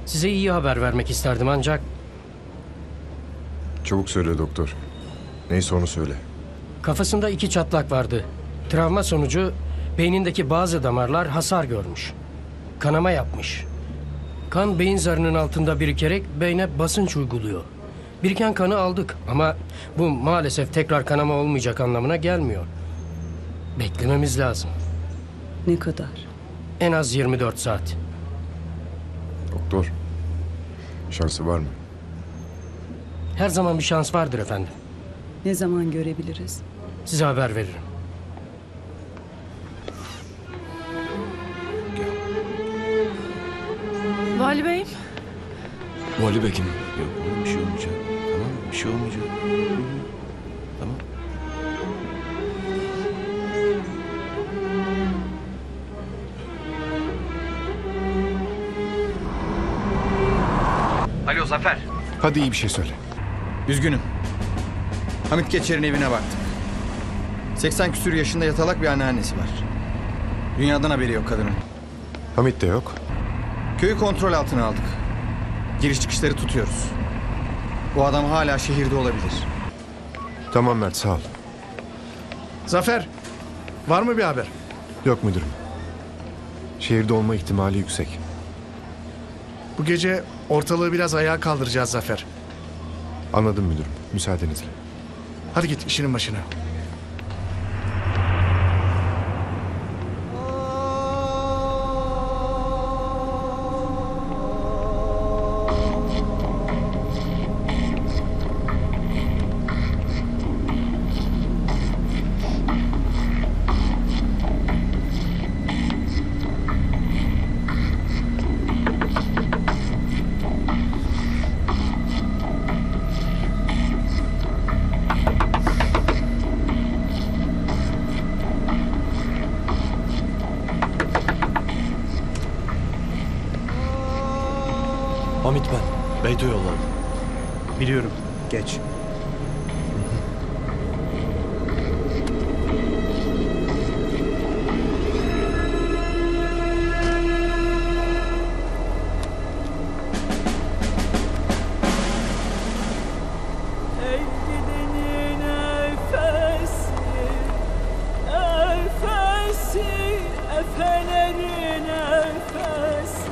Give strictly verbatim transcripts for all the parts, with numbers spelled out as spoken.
Size iyi haber vermek isterdim ancak... Çabuk söyle doktor. Neyse onu söyle. Kafasında iki çatlak vardı. Travma sonucu beynindeki bazı damarlar hasar görmüş. Kanama yapmış. Kan beyin zarının altında birikerek beyne basınç uyguluyor. Biriken kanı aldık ama bu maalesef tekrar kanama olmayacak anlamına gelmiyor. Beklememiz lazım. Ne kadar? En az yirmi dört saat. Doktor, şansı var mı? Her zaman bir şans vardır efendim. Ne zaman görebiliriz? Size haber veririm. Vali Bey'im. Vali Bekim. Yok oğlum, bir şey olmayacak. Tamam mı? Bir şey olmayacak. Hı hı. Tamam. Alo Zafer. Hadi iyi bir şey söyle. Üzgünüm. Hamit Geçer'in evine baktık. seksen küsür yaşında yatalak bir anneannesi var. Dünyadan haberi yok kadının. Hamit de yok. Köyü kontrol altına aldık. Giriş çıkışları tutuyoruz. Bu adam hala şehirde olabilir. Tamam Mert, sağ ol. Zafer, var mı bir haber? Yok müdürüm. Şehirde olma ihtimali yüksek. Bu gece ortalığı biraz ayağa kaldıracağız Zafer. Anladım müdürüm. Müsaadenizle. Hadi git işinin başına. Hamit ben. Beyto yolladı. Biliyorum, geç. Ey gidenin nefesi, nefesi, efelerin nefesi.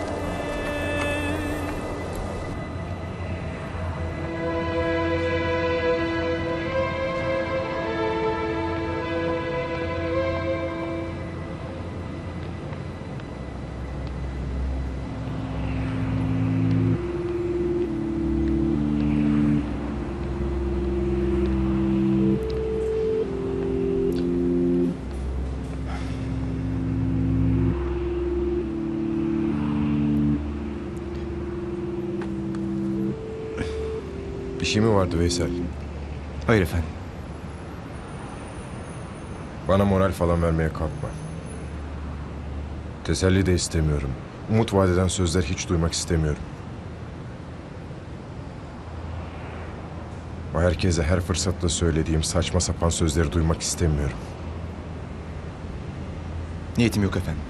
Bir şey mi vardı Veysel? Hayır efendim. Bana moral falan vermeye kalkma. Teselli de istemiyorum. Umut vadeden sözler hiç duymak istemiyorum. O herkese her fırsatta söylediğim saçma sapan sözleri duymak istemiyorum. Niyetim yok efendim.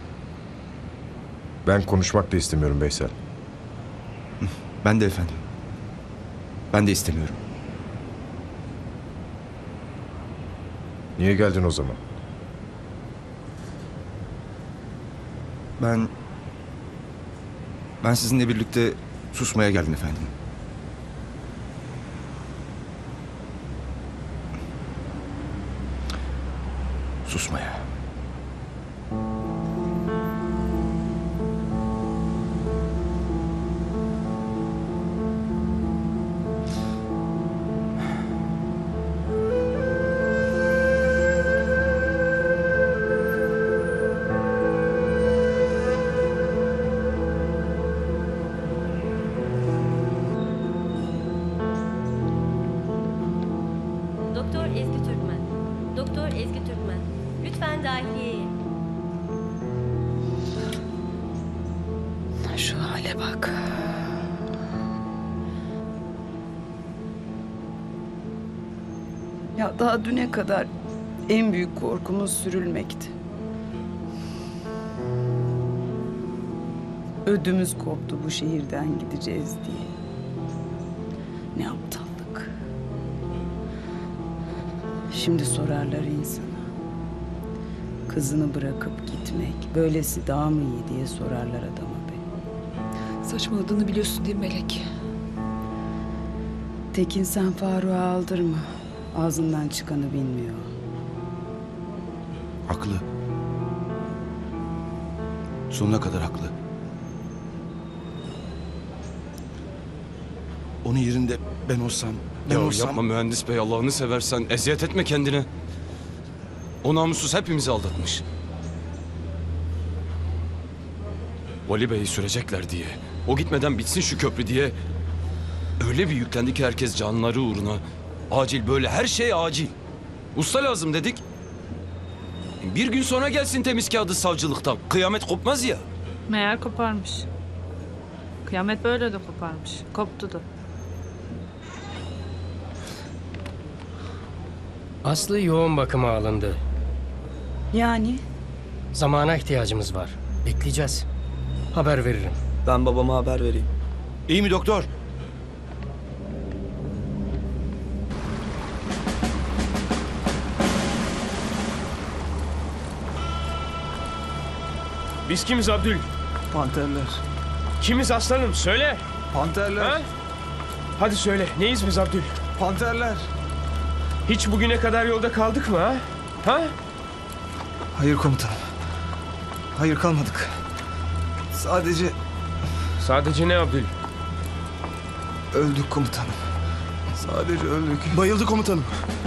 Ben konuşmak da istemiyorum Veysel. Ben de efendim. Ben de istemiyorum. Niye geldin o zaman? Ben... Ben sizinle birlikte susmaya geldim efendim. Susmaya. Doktor Ezgi Türkmen. Doktor Ezgi Türkmen. Lütfen dahiliyeye. Şu hale bak. Ya daha düne kadar en büyük korkumuz sürülmekti. Ödümüz koptu bu şehirden gideceğiz diye. Ne aptallık. Şimdi sorarlar insana. Kızını bırakıp gitmek böylesi daha mı iyi diye sorarlar adama be. Saçmaladığını biliyorsun değil mi Melek? Tekin sen Faruk'a aldırma. Ağzından çıkanı bilmiyor. Haklı. Sonuna kadar haklı. Onun yerinde ben olsam, ben Ya olsam... yapma mühendis bey, Allah'ını seversen eziyet etme kendine. O namussuz hepimizi aldatmış. Vali Bey'i sürecekler diye, o gitmeden bitsin şu köprü diye öyle bir yüklendi ki herkes canları uğruna. Acil, böyle her şey acil. Usta lazım dedik. Bir gün sonra gelsin temiz kağıdı savcılıktan. Kıyamet kopmaz ya. Meğer koparmış. Kıyamet böyle de koparmış. Koptu da. Aslı yoğun bakıma alındı. Yani Zamana ihtiyacımız var. Bekleyeceğiz. Haber veririm. Ben babama haber vereyim. İyi mi doktor? Biz kimiz Abdül? Panterler. Kimiz aslanım? Söyle. Panterler. Ha? Hadi söyle. Neyiz biz Abdül? Panterler. Hiç bugüne kadar yolda kaldık mı ha? Ha? Hayır komutanım. Hayır kalmadık. Sadece Sadece ne Abdül? öldük komutanım. Sadece öldük. Bayıldı komutanım.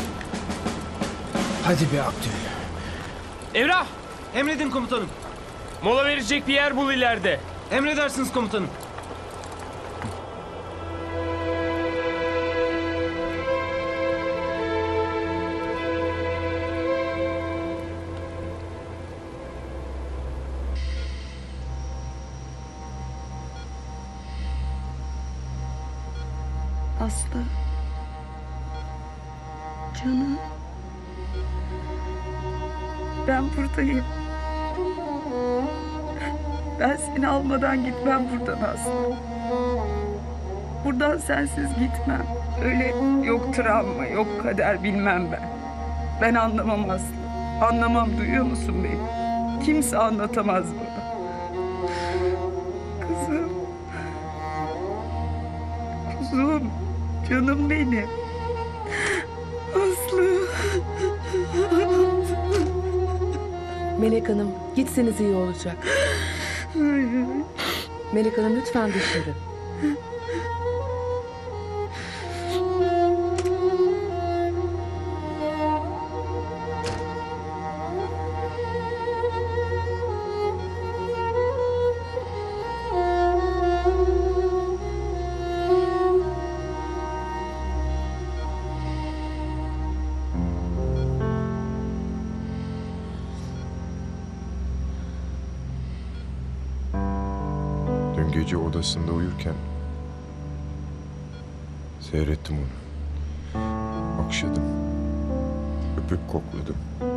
Hadi be Abdül. Emrah! Emredin komutanım. Mola verecek bir yer bul ileride. Emredersiniz komutanım. Aslı. Canım. Ben buradayım. Ben seni almadan gitmem buradan Aslı. Buradan sensiz gitmem. Öyle yok travma, yok kader bilmem ben. Ben anlamam Aslı. Anlamam, duyuyor musun beni? Kimse anlatamaz bana. Kızım. Kuzum. Canım benim. Aslı. Melek Hanım, gitseniz iyi olacak. Melek Hanım lütfen dışarı. Dün gece odasında uyurken seyrettim onu. Okşadım. Öpüp kokladım.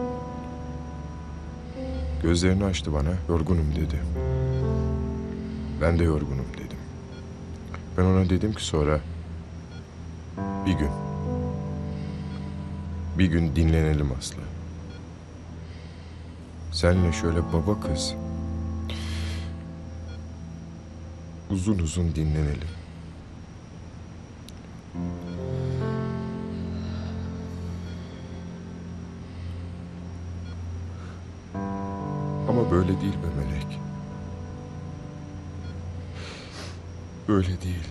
Gözlerini açtı bana. Yorgunum dedi. Ben de yorgunum dedim. Ben ona dedim ki sonra bir gün bir gün dinlenelim Aslı. Senle şöyle baba kız uzun uzun dinlenelim. Ama böyle değil be Melek. Böyle değil.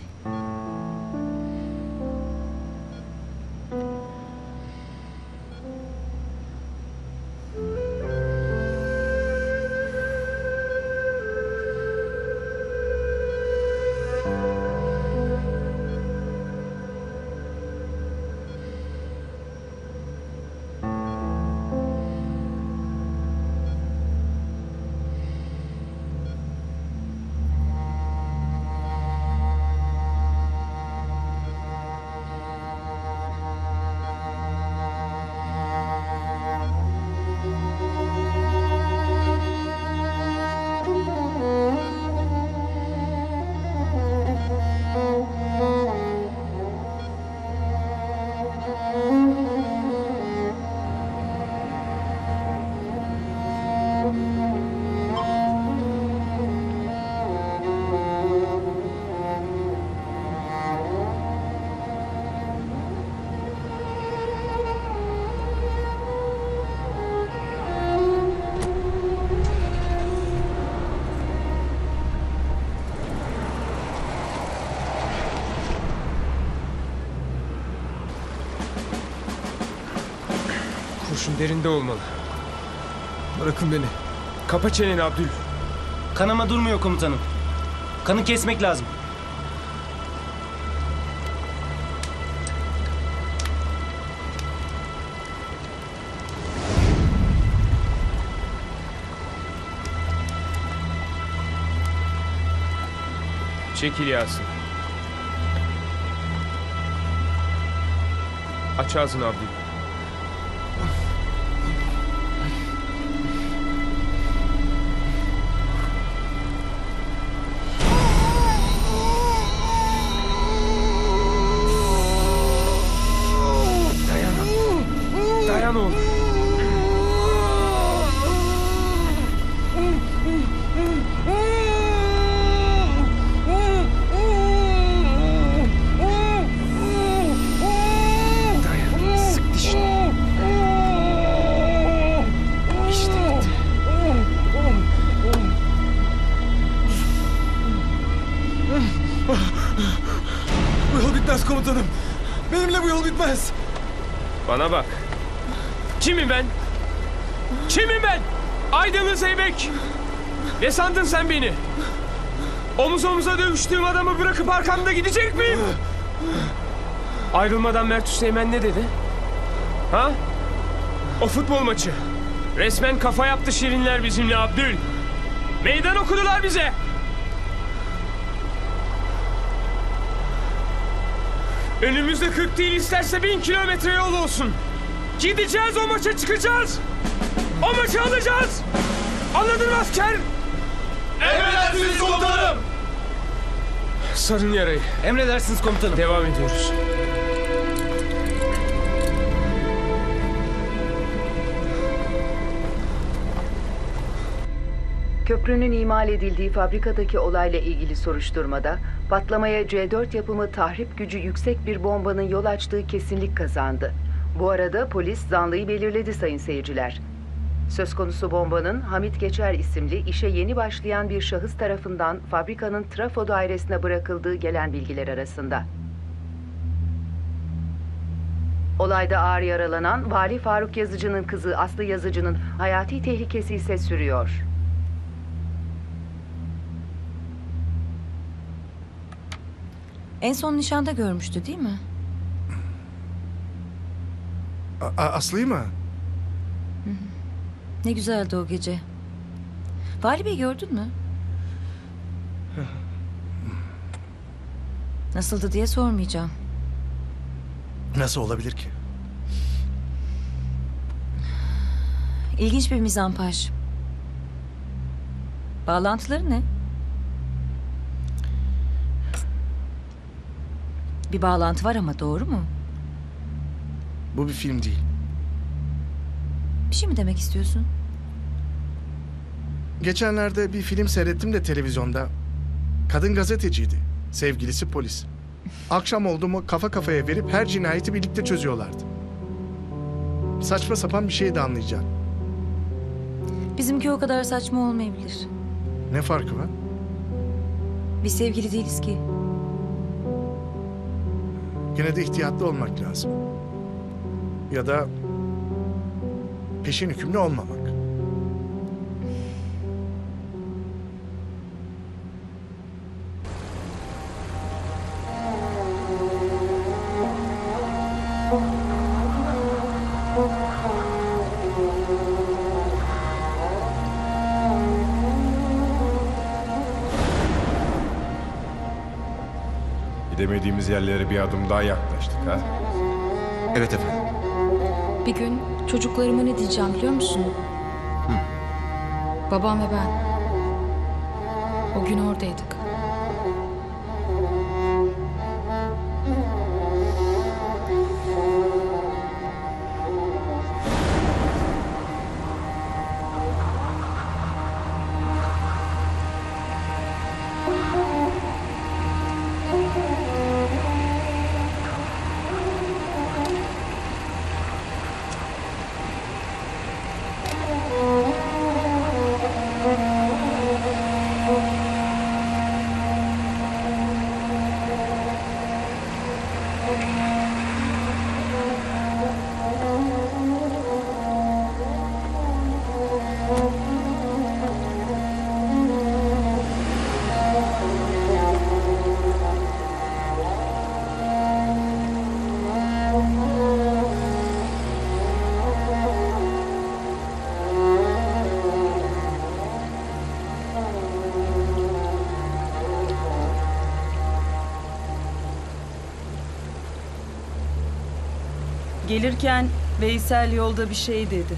Kurşun derinde olmalı. Bırakın beni. Kapa çeneni Abdül. Kanama durmuyor komutanım. Kanı kesmek lazım. Çekil Yasin. Aç ağzını Abdül. Dayan. Dayan oğlum. Bu yol bitmez komutanım. Benimle bu yol bitmez. Bana bak. Kimim ben? Kimim ben? Aydınlı Zeybek. Ne sandın sen beni? Omuz omuza dövüştüğüm adamı bırakıp arkamda gidecek miyim? Ayrılmadan Mert Hüseyin ne dedi? Ha? O futbol maçı. Resmen kafa yaptı şirinler bizimle Abdül. Meydan okudular bize. Önümüzde kırk değil isterse bin kilometre yol olsun. Gideceğiz, o maça çıkacağız. O maçı alacağız. Anladın mı asker? Emredersiniz komutanım. Sarın yarayı. Emredersiniz komutanım. Devam ediyoruz. Köprünün imal edildiği fabrikadaki olayla ilgili soruşturmada patlamaya C dört yapımı tahrip gücü yüksek bir bombanın yol açtığı kesinlik kazandı. Bu arada polis zanlıyı belirledi sayın seyirciler. Söz konusu bombanın Hamit Geçer isimli işe yeni başlayan bir şahıs tarafından fabrikanın trafo dairesine bırakıldığı gelen bilgiler arasında. Olayda ağır yaralanan Vali Faruk Yazıcı'nın kızı Aslı Yazıcı'nın hayati tehlikesi ise sürüyor. En son nişanda görmüştü değil mi? A- A- Aslı'yı mı? Ne güzeldi o gece. Vali Bey gördün mü? Nasıldı diye sormayacağım. Nasıl olabilir ki? İlginç bir mizampaj. Bağlantıları ne? Bir bağlantı var ama doğru mu? Bu bir film değil. Bir şey mi demek istiyorsun? Geçenlerde bir film seyrettim de televizyonda. Kadın gazeteciydi. Sevgilisi polis. Akşam oldu mu kafa kafaya verip her cinayeti birlikte çözüyorlardı. Saçma sapan bir şey de anlayacağım. Bizimki o kadar saçma olmayabilir. Ne farkı var? Biz sevgili değiliz ki. Gene de ihtiyatlı olmak lazım. Ya da peşin hükümlü olmamak. Gidemediğimiz yerlere bir adım daha yaklaştık ha. Evet efendim. Bir gün çocuklarıma ne diyeceğim biliyor musun? Hı. Babam ve ben. O gün oradaydık. Gelirken Veysel yolda bir şey dedi.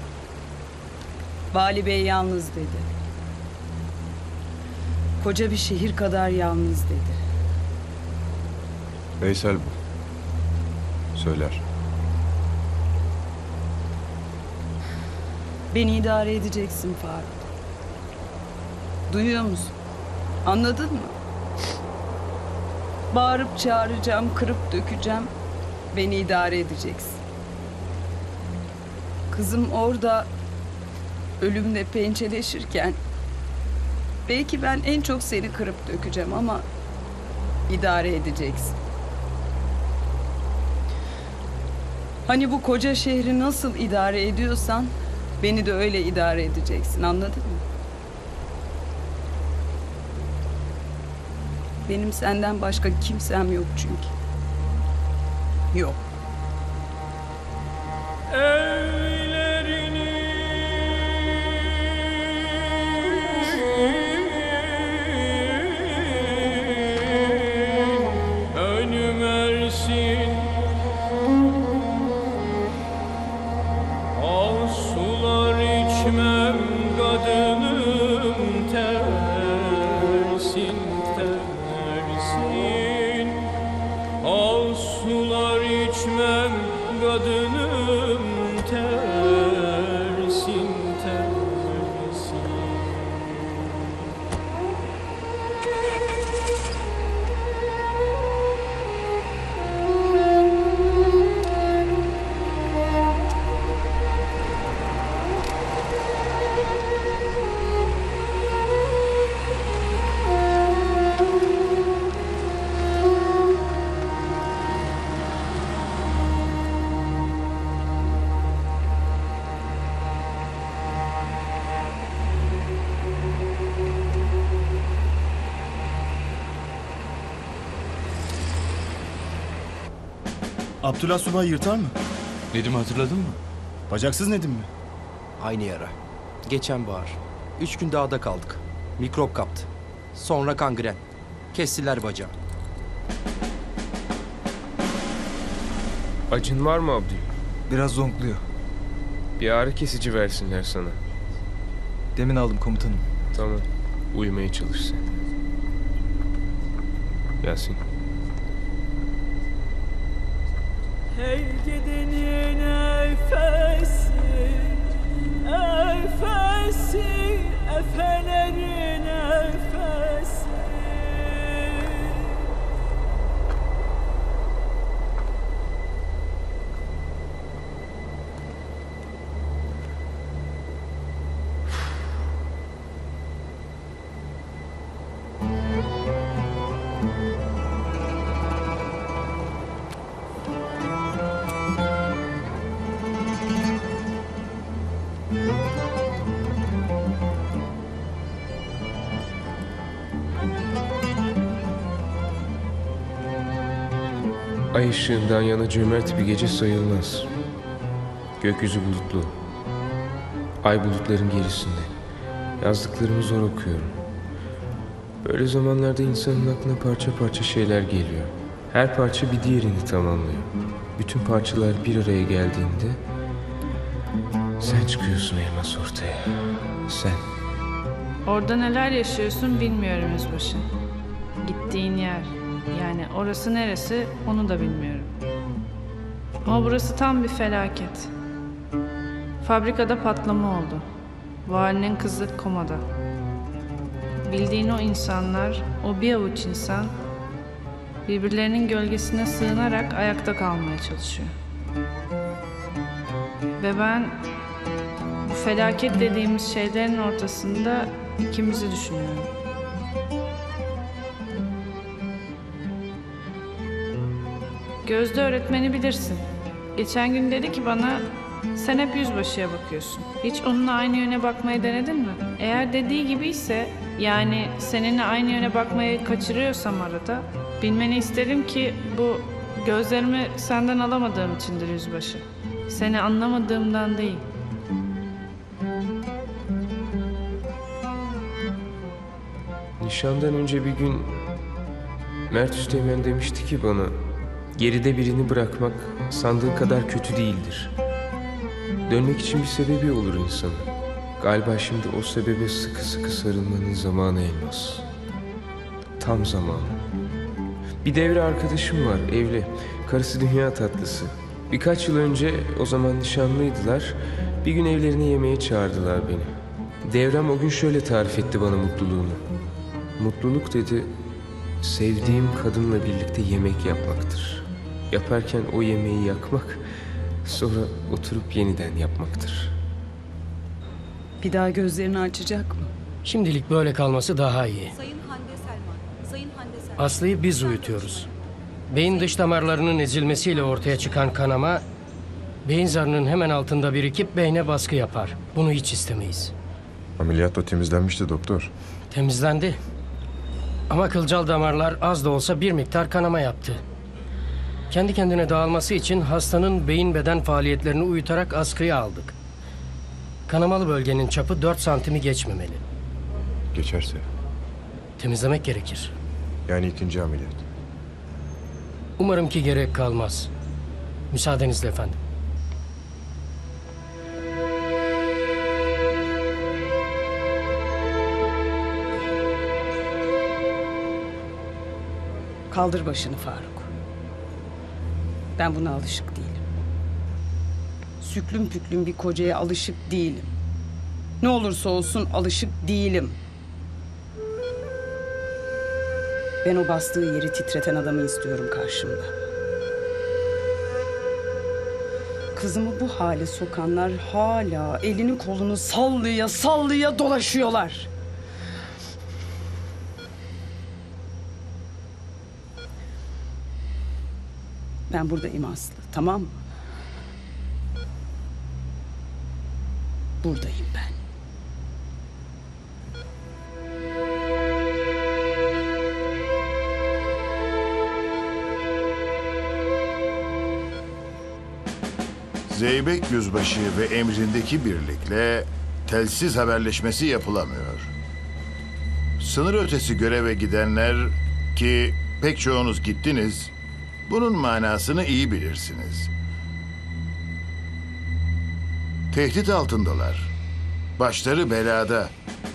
Vali Bey yalnız dedi. Koca bir şehir kadar yalnız dedi. Veysel bu. Söyler. Beni idare edeceksin Faruk. Duyuyor musun? Anladın mı? Bağırıp çağıracağım, kırıp dökeceğim. Beni idare edeceksin. Kızım orada ölümle pençeleşirken belki ben en çok seni kırıp dökeceğim ama idare edeceksin. Hani bu koca şehri nasıl idare ediyorsan beni de öyle idare edeceksin, anladın mı? Benim senden başka kimsem yok çünkü. Yok. Önüm ersin, al sular içmem kadınım tersin tersin, al sular içmem kadınım tersin tersin. Abdullah Subay yırtar mı? Nedim'i hatırladın mı? Bacaksız Nedim mi? Aynı yara. Geçen bahar. Üç gün dağda kaldık. Mikrop kaptı. Sonra kangren. Kestiler bacağı. Acın var mı Abdü? Biraz zonkluyor. Bir ağrı kesici versinler sana. Demin aldım komutanım. Tamam. Uyumaya çalış sen. Yasin. Hey gidenin efesi, efesi, efelerin efesi. Ay ışığından yana cömert bir gece sayılmaz. Gökyüzü bulutlu. Ay bulutların gerisinde. Yazdıklarımı zor okuyorum. Böyle zamanlarda insanın aklına parça parça şeyler geliyor. Her parça bir diğerini tamamlıyor. Bütün parçalar bir araya geldiğinde sen çıkıyorsun elmas ortaya. Sen. Orada neler yaşıyorsun bilmiyorum Yüzbaşı. Gittiğin yer, yani orası neresi onu da bilmiyorum. Ama burası tam bir felaket. Fabrikada patlama oldu. Valinin kızı komada. Bildiğin o insanlar, o bir avuç insan birbirlerinin gölgesine sığınarak ayakta kalmaya çalışıyor. Ve ben bu felaket dediğimiz şeylerin ortasında ikimizi düşünüyorum. Gözde öğretmeni bilirsin. Geçen gün dedi ki bana, sen hep yüzbaşıya bakıyorsun. Hiç onunla aynı yöne bakmayı denedin mi? Eğer dediği gibiyse, yani seninle aynı yöne bakmayı kaçırıyorsam arada, bilmeni isterim ki bu gözlerimi senden alamadığım içindir yüzbaşı. Seni anlamadığımdan değil. Nişandan önce bir gün Mert Üsteğmen demişti ki bana, Geride birini bırakmak sandığın kadar kötü değildir. Dönmek için bir sebebi olur insanın. Galiba şimdi o sebebe sıkı sıkı sarılmanın zamanı Elmas. Tam zamanı. Bir devre arkadaşım var, evli. Karısı dünya tatlısı. Birkaç yıl önce, o zaman nişanlıydılar. Bir gün evlerine yemeğe çağırdılar beni. Devrem o gün şöyle tarif etti bana mutluluğunu. Mutluluk dedi, sevdiğim kadınla birlikte yemek yapmaktır. Yaparken o yemeği yakmak, sonra oturup yeniden yapmaktır. Bir daha gözlerini açacak mı? Şimdilik böyle kalması daha iyi. Sayın Hande Selman. Sayın Hande Selman. Aslı'yı biz uyutuyoruz. Beyin dış damarlarının ezilmesiyle ortaya çıkan kanama, beyin zarının hemen altında birikip beyne baskı yapar. Bunu hiç istemeyiz. Ameliyatla temizlenmişti doktor. Temizlendi. Ama kılcal damarlar az da olsa bir miktar kanama yaptı. Kendi kendine dağılması için hastanın beyin beden faaliyetlerini uyutarak askıya aldık. Kanamalı bölgenin çapı dört santimi geçmemeli. Geçerse? Temizlemek gerekir. Yani ikinci ameliyat. Umarım ki gerek kalmaz. Müsaadenizle efendim. Kaldır başını Faruk. Ben buna alışık değilim. Süklüm püklüm bir kocaya alışık değilim. Ne olursa olsun alışık değilim. Ben o bastığı yeri titreten adamı istiyorum karşımda. Kızımı bu hale sokanlar hala elini kolunu sallaya sallaya dolaşıyorlar. Ben buradayım Aslı, tamam mı? Buradayım ben. Zeybek Yüzbaşı ve emrindeki birlikle telsiz haberleşmesi yapılamıyor. Sınır ötesi göreve gidenler ki pek çoğunuz gittiniz, bunun manasını iyi bilirsiniz. Tehdit altındalar. Başları belada.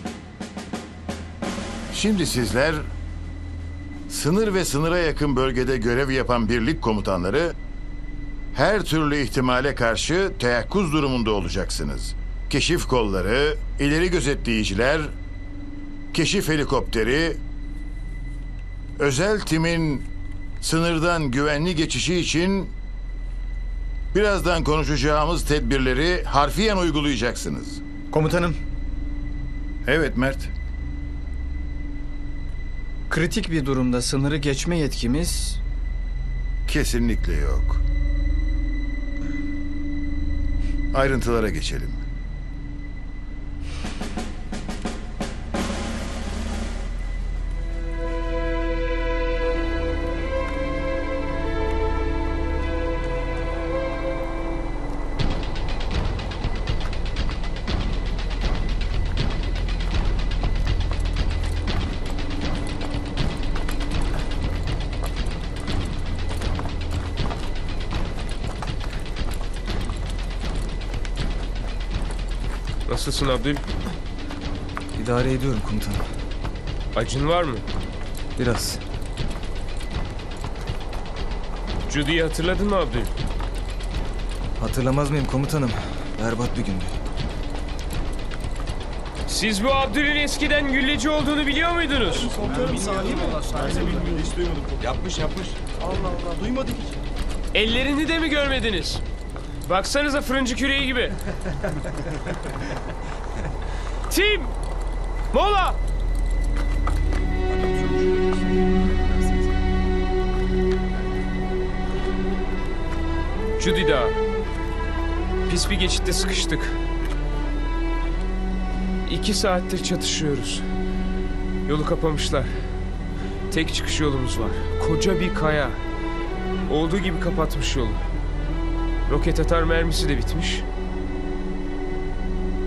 Şimdi sizler sınır ve sınıra yakın bölgede görev yapan birlik komutanları her türlü ihtimale karşı teyakkuz durumunda olacaksınız. Keşif kolları, ileri gözetleyiciler, keşif helikopteri, özel timin sınırdan güvenli geçişi için birazdan konuşacağımız tedbirleri harfiyen uygulayacaksınız. Komutanım. Evet Mert. Kritik bir durumda sınırı geçme yetkimiz... Kesinlikle yok. Ayrıntılara geçelim. Nasılsın Abdül? İdare ediyorum komutanım. Acın var mı? Biraz. Judy'yi hatırladın mı Abdül? Hatırlamaz mıyım komutanım? Berbat bir gündü. Siz bu Abdül'ün eskiden gülleci olduğunu biliyor muydunuz? Komutanım sahi mi? Hiç duymadım. Yapmış yapmış. Allah Allah duymadık hiç. Ellerini de mi görmediniz? Baksanıza fırıncı küreği gibi. Tim! Mola! Judy Dağı. Pis bir geçitte sıkıştık. İki saattir çatışıyoruz. Yolu kapamışlar. Tek çıkış yolumuz var. Koca bir kaya. Olduğu gibi kapatmış yolu. Roket atar mermisi de bitmiş.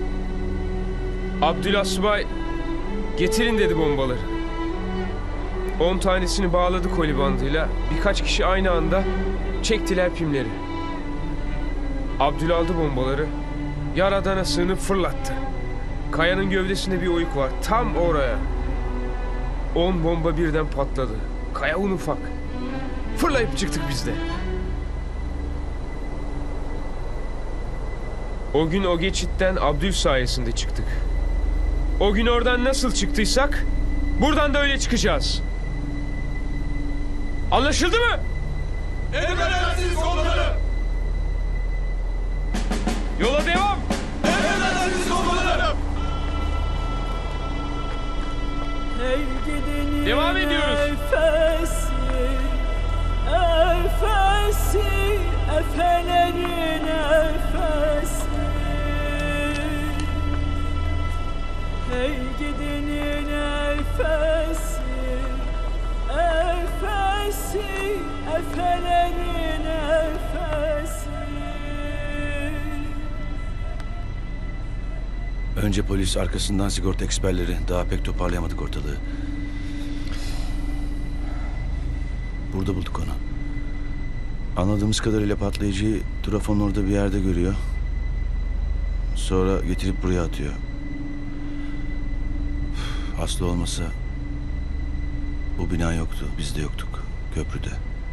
Abdül Asubay getirin dedi bombaları. On tanesini bağladı koli bandıyla. Birkaç kişi aynı anda çektiler pimleri. Abdül aldı bombaları. Yaradana sığınıp fırlattı. Kayanın gövdesinde bir oyuk var. Tam oraya. On bomba birden patladı. Kaya un ufak. Fırlayıp çıktık biz de. O gün o geçitten Abdül sayesinde çıktık. O gün oradan nasıl çıktıysak buradan da öyle çıkacağız. Anlaşıldı mı? Emredersiniz komutanım. Yola devam. Emredersiniz komutanım. Hey gidin Devam ediyoruz. Efesi, Efesi, Efelerin Efesi. Hey gidin Efesi, Efesi, Efelerin Efesi. Önce polis, arkasından sigorta eksperleri. Daha pek toparlayamadık ortalığı. Burada bulduk onu. Anladığımız kadarıyla patlayıcıyı trafonun orada bir yerde görüyor. Sonra getirip buraya atıyor. Aslı olmasa bu bina yoktu. Biz de yoktuk. Köprüde.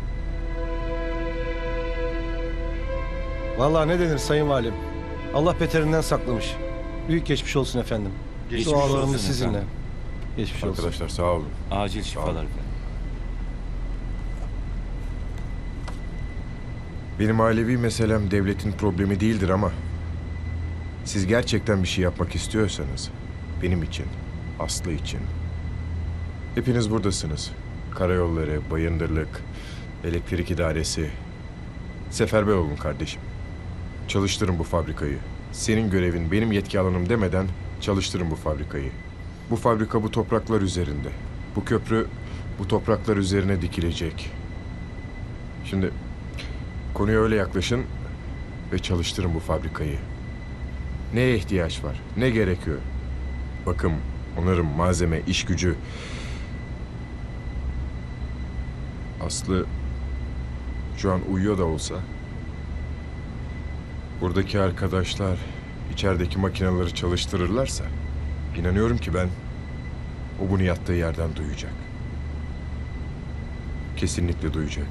Vallahi ne denir Sayın Valim. Allah beterinden saklamış. Büyük geçmiş olsun efendim. Geçmiş Dualarımız olsun sizinle. efendim. Geçmiş olsun. Arkadaşlar sağ olun. Acil şifalar efendim. Benim ailevi meselem devletin problemi değildir ama siz gerçekten bir şey yapmak istiyorsanız benim için, Aslı için hepiniz buradasınız. Karayolları, bayındırlık, elektrik idaresi. Seferber olun kardeşim. Çalıştırın bu fabrikayı. Senin görevin benim yetki alanım demeden çalıştırın bu fabrikayı. Bu fabrika bu topraklar üzerinde. Bu köprü bu topraklar üzerine dikilecek. Şimdi konuya öyle yaklaşın ve çalıştırın bu fabrikayı. Neye ihtiyaç var? Ne gerekiyor? Bakım, onarım, malzeme, iş gücü. Aslı şu an uyuyor da olsa buradaki arkadaşlar içerideki makineleri çalıştırırlarsa inanıyorum ki ben o bunu yattığı yerden duyacak. Kesinlikle duyacak.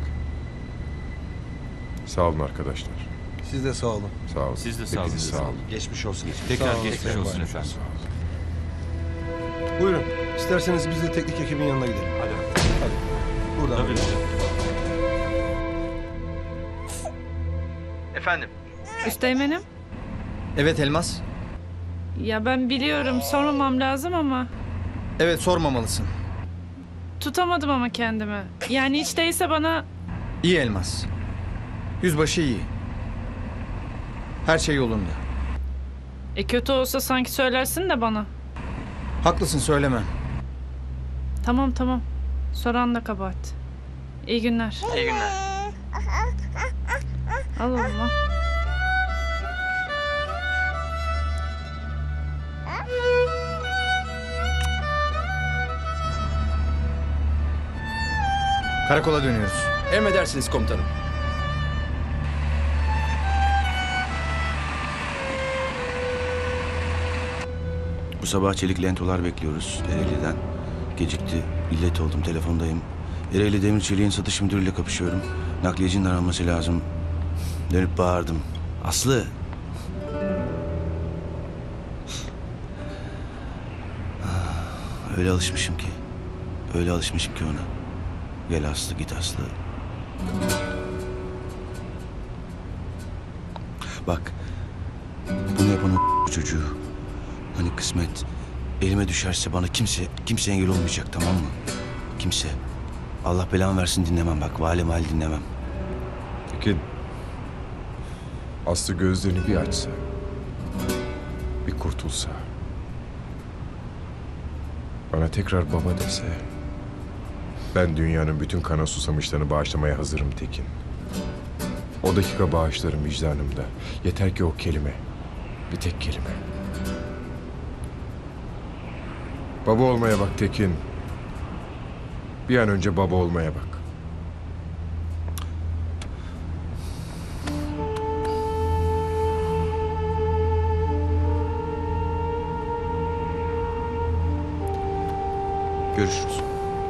Sağ olun arkadaşlar. Siz de sağ olun. Sağ olun. Siz de sağ olun. Hepiniz sağ olun. Geçmiş olsun. Sağ Tekrar olun, geçmiş Sayın olsun Valim. efendim. Buyurun. İsterseniz biz de teknik ekibin yanına gidelim. Hadi. Hadi. Buradan. Tabii. Efendim? Üsteğmenim. Evet Elmas. Ya ben biliyorum sormamam lazım ama Evet sormamalısın. tutamadım ama kendimi. Yani hiç değilse bana İyi Elmas. Yüzbaşı iyi. Her şey yolunda. e, kötü olsa sanki söylersin de bana. Haklısın söylemem. Tamam tamam. Soran da kabahat. İyi günler. İyi günler. Al oğlum al. Karakola dönüyoruz. Emredersiniz komutanım. Bu sabah çelik lentolar bekliyoruz Ereğli'den. Gecikti. İllet oldum. Telefondayım. Ereğli Demir Çelik'in satış müdürüyle kapışıyorum. Nakliyecinin aranması lazım. Dönüp bağırdım. Aslı. Öyle alışmışım ki. Öyle alışmışım ki ona. Gel Aslı, git Aslı. Bak. Bunu yapan o çocuğu. Hani kısmet elime düşerse bana kimse kimse engel olmayacak, tamam mı? Kimse. Allah belamı versin dinlemem bak. Vali mali dinlemem. Peki Aslı gözlerini bir açsa, bir kurtulsa, bana tekrar baba dese, ben dünyanın bütün kana susamışlarını bağışlamaya hazırım Tekin. O dakika bağışlarım vicdanımda. Yeter ki o kelime, bir tek kelime. Baba olmaya bak Tekin. Bir an önce baba olmaya bak. Görüşürüz.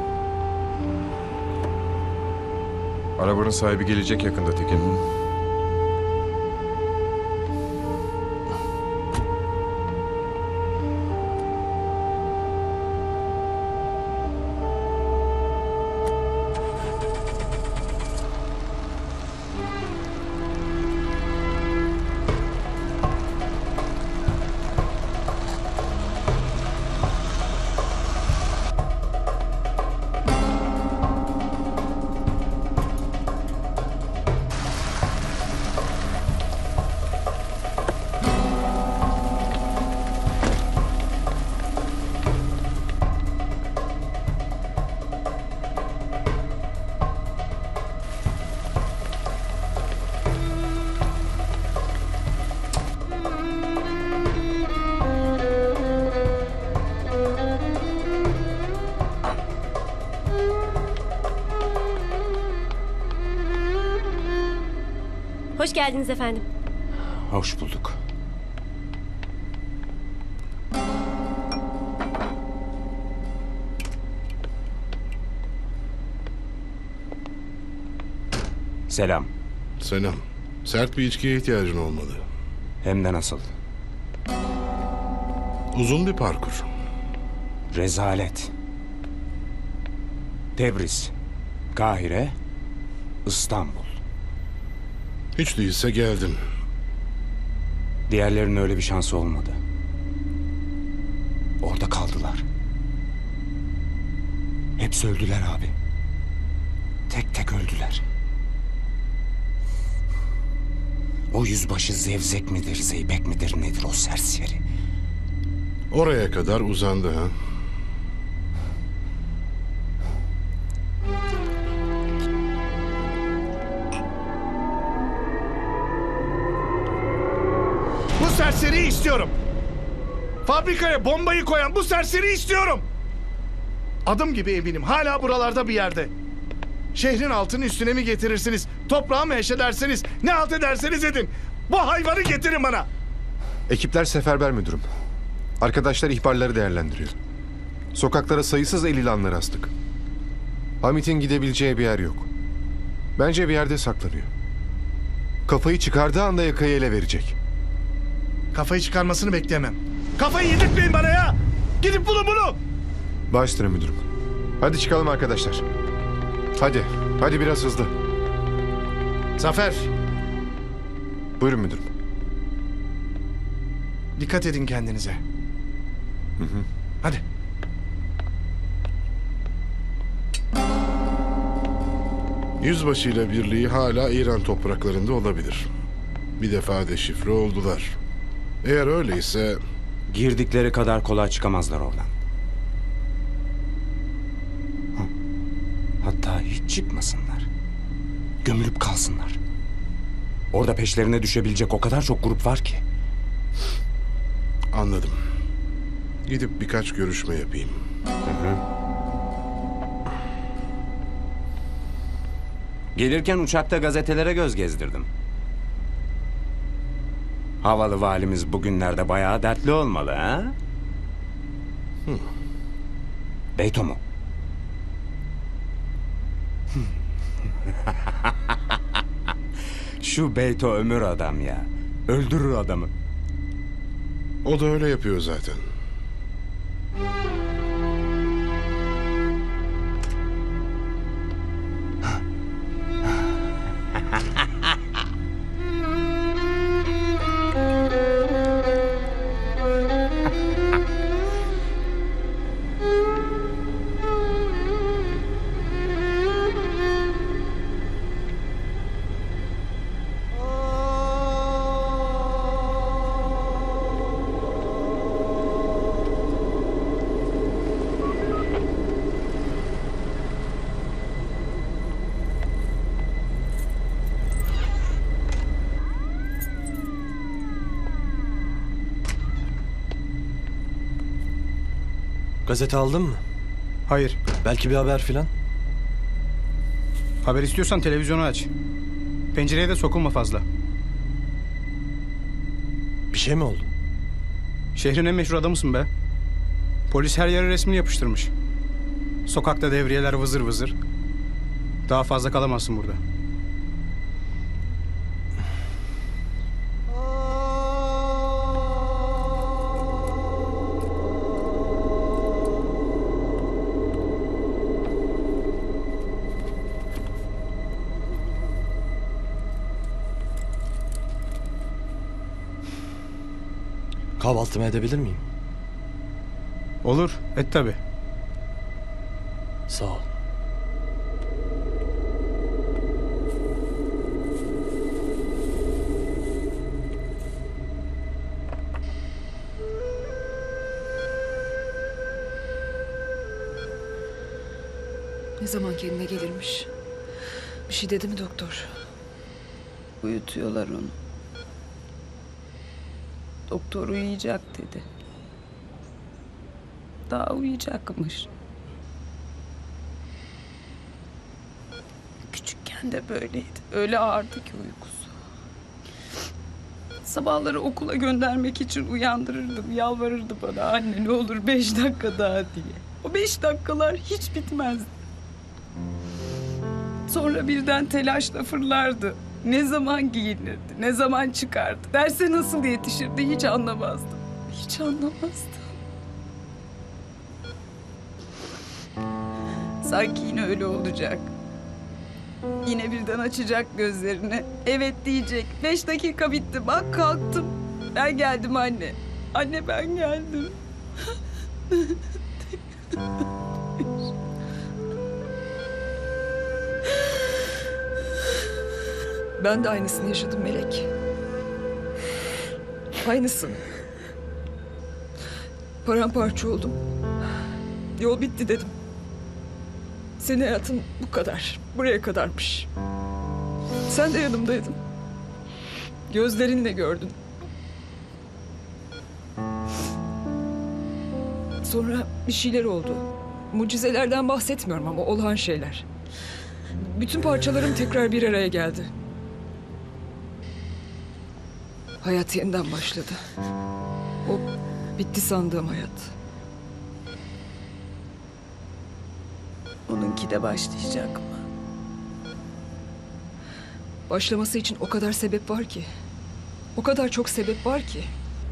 Arabanın sahibi gelecek yakında Tekin. Hoş geldiniz efendim. Hoş bulduk. Selam. Selam. Sert bir içkiye ihtiyacın olmalı. Hem de nasıl? Uzun bir parkur. Rezalet. Tebriz, Kahire, İstanbul. Hiç değilse geldin. Diğerlerinin öyle bir şansı olmadı. Orada kaldılar. Hepsi öldüler abi. Tek tek öldüler. O yüzbaşı zevzek midir, zeybek midir nedir o serseri? Oraya kadar uzandı ha? Bu serseriyi istiyorum. Fabrikaya bombayı koyan bu serseriyi istiyorum. Adım gibi eminim hala buralarda bir yerde. Şehrin altını üstüne mi getirirsiniz? Toprağı mı eşedersiniz? Ne halt ederseniz edin. Bu hayvanı getirin bana. Ekipler seferber müdürüm. Arkadaşlar ihbarları değerlendiriyor. Sokaklara sayısız el ilanları astık. Hamit'in gidebileceği bir yer yok. Bence bir yerde saklanıyor. Kafayı çıkardığı anda yakayı ele verecek. Kafayı çıkarmasını bekleyemem. Kafayı yedirtmeyin bana ya. Gidip bulun bunu. Baş üstüne müdürüm. Hadi çıkalım arkadaşlar. Hadi. Hadi biraz hızlı. Zafer. Buyurun müdürüm. Dikkat edin kendinize. Hı hı. Hadi. Yüzbaşıyla birliği hala İran topraklarında olabilir. Bir defa deşifre oldular. Eğer öyleyse... Girdikleri kadar kolay çıkamazlar oradan. Hı. Hatta hiç çıkmasınlar. Gömülüp kalsınlar. Orada peşlerine düşebilecek o kadar çok grup var ki. Anladım. Gidip birkaç görüşme yapayım. Hı hı. Gelirken uçakta gazetelere göz gezdirdim. Havalı valimiz bugünlerde bayağı dertli olmalı ha? Hı. Beyto mu? Şu Beyto ömür adam ya. Öldürür adamı. O da öyle yapıyor zaten. Gazete aldın mı? Hayır. Belki bir haber filan? Haber istiyorsan televizyonu aç. Pencereye de sokulma fazla. Bir şey mi oldu? Şehrin en meşhur adamısın be. Polis her yere resmini yapıştırmış. Sokakta devriyeler vızır vızır. Daha fazla kalamazsın burada. Kahvaltımı edebilir miyim? Olur, et tabii. Sağ ol. Ne zaman kendine gelirmiş? Bir şey dedi mi doktor? Uyutuyorlar onu. Doktor uyuyacak dedi. Daha uyuyacakmış. Küçükken de böyleydi. Öyle ağırdı ki uykusu. Sabahları okula göndermek için uyandırırdım. Yalvarırdı bana, anne ne olur beş dakika daha diye. O beş dakikalar hiç bitmezdi. Sonra birden telaşla fırlardı. Ne zaman giyinirdi, ne zaman çıkardı, derse nasıl yetişirdi hiç anlamazdım. Hiç anlamazdım. Sanki yine öyle olacak. Yine birden açacak gözlerini. Evet diyecek. Beş dakika bitti. Bak kalktım. Ben geldim anne. Anne ben geldim. Ben de aynısını yaşadım Melek. Aynısını. Paramparça oldum. Yol bitti dedim. Senin hayatın bu kadar. Buraya kadarmış. Sen de yanımdaydın. Gözlerinle gördün. Sonra bir şeyler oldu. Mucizelerden bahsetmiyorum ama olağan şeyler. Bütün parçalarım tekrar bir araya geldi. Hayat yeniden başladı. O bitti sandığım hayat. Onunki de başlayacak mı? Başlaması için o kadar sebep var ki. O kadar çok sebep var ki.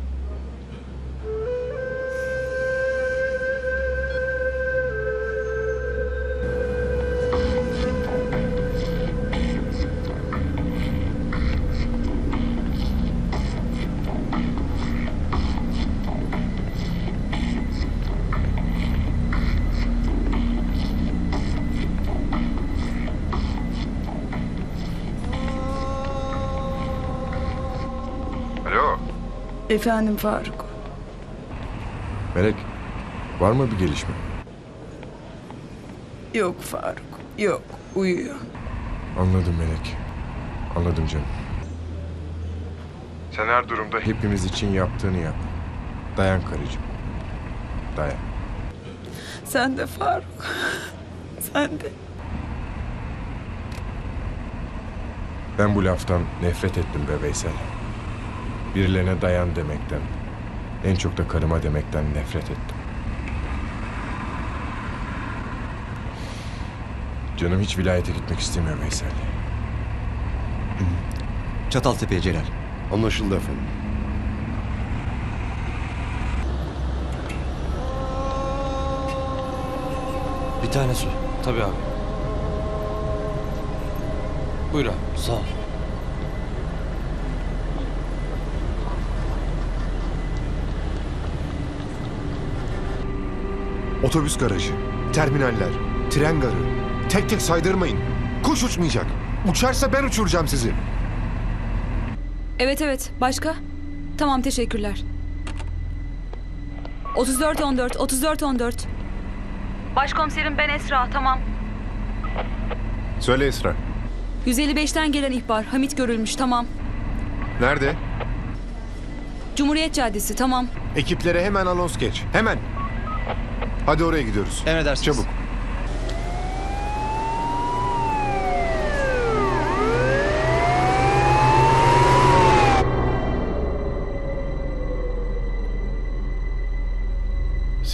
Alo. Efendim Faruk. Melek, var mı bir gelişme? Yok Faruk, yok. Uyuyor. Anladım Melek. Anladım canım. Sen her durumda hepimiz için yaptığını yap. Dayan karıcığım. Dayan. Sen de Faruk. Sen de. Ben bu laftan nefret ettim be Veysel. Birilerine dayan demekten, en çok da karıma demekten nefret ettim. Canım hiç vilayete gitmek istemiyor Veysel. Çataltepe'ye Celal. Anlaşıldı efendim. Bir tane su. Tabii abi. Buyur abi. Sağ ol. Otobüs garajı, terminaller, tren garı. Tek tek saydırmayın. Kuş uçmayacak. Uçarsa ben uçuracağım sizi. Evet evet. Başka? Tamam teşekkürler. otuz dört on dört, otuz dört on dört. Başkomiserim ben Esra, tamam. Söyle Esra. yüz elli beşten gelen ihbar. Hamit görülmüş, tamam. Nerede? Cumhuriyet Caddesi, tamam. Ekiplere hemen anons geç. Hemen. Hadi oraya gidiyoruz. Emredersiniz. Çabuk.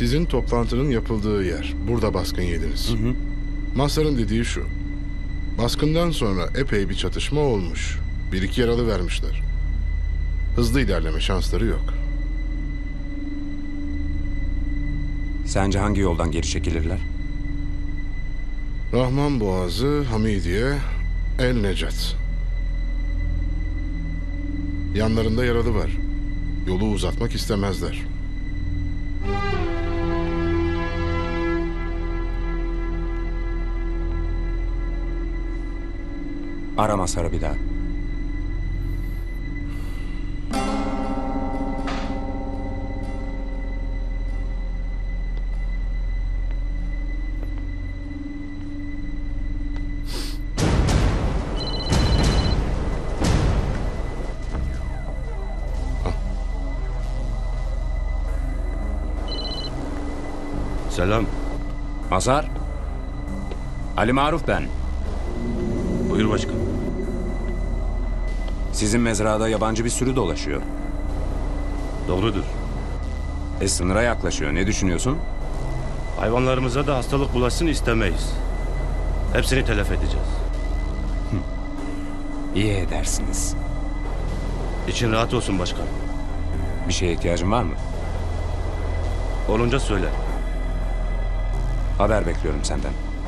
Sizin toplantının yapıldığı yer. Burada baskın yediniz. Hı hı. Mazhar'ın dediği şu. Baskından sonra epey bir çatışma olmuş. Bir iki yaralı vermişler. Hızlı ilerleme şansları yok. Sence hangi yoldan geri çekilirler? Rahman Boğazı, Hamidiye, El Necat. Yanlarında yaralı var. Yolu uzatmak istemezler. Ara Mazhar'ı bir daha. Selam. Mazhar. Ali Maruf ben. Buyur başkan. Sizin mezrada yabancı bir sürü dolaşıyor. Doğrudur. E sınıra yaklaşıyor. Ne düşünüyorsun? Hayvanlarımıza da hastalık bulaşsın istemeyiz. Hepsini telef edeceğiz. İyi edersiniz. İçin rahat olsun başkan. Bir şeye ihtiyacın var mı? Olunca söyle. Haber bekliyorum senden.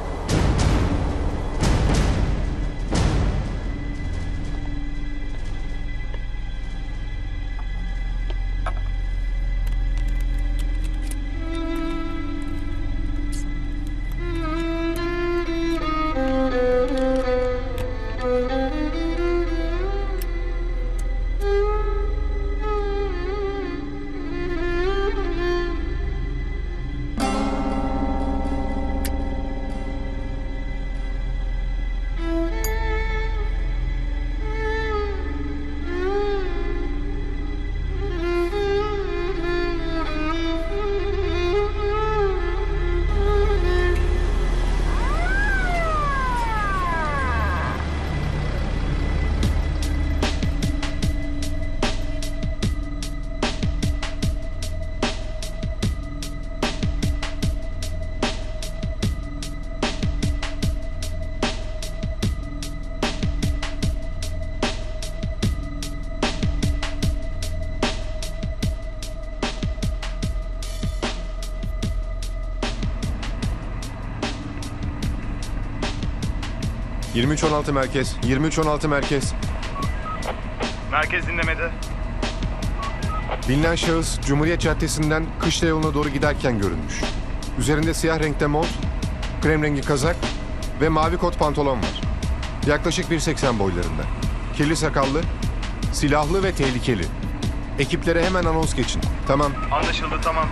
yirmi üç on altı merkez. yirmi üç on altı merkez. Merkez dinlemede. Bilinen şahıs Cumhuriyet Caddesi'nden Kışla yoluna doğru giderken görülmüş. Üzerinde siyah renkte mont, krem rengi kazak ve mavi kot pantolon var. Yaklaşık bir seksen boylarında. Kirli sakallı, silahlı ve tehlikeli. Ekiplere hemen anons geçin. Tamam. Anlaşıldı, tamam.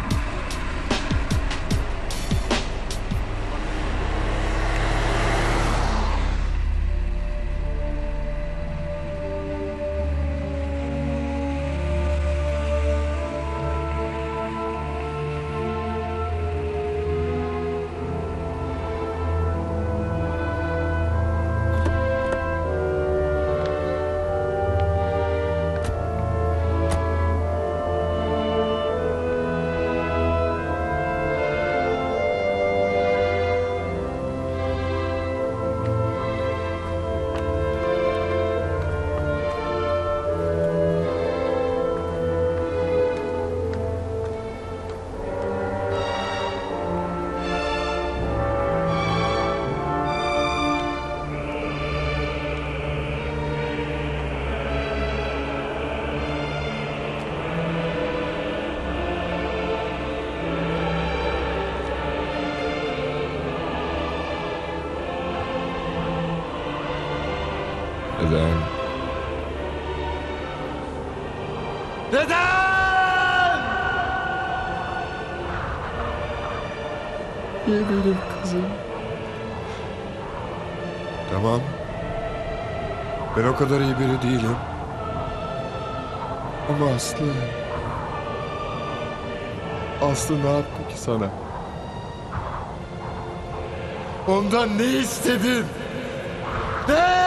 Neden? Neden? Niye benim kızım? Tamam. Ben o kadar iyi biri değilim. Ama Aslı... Aslı ne yaptı ki sana? Ondan ne istedin? Ne?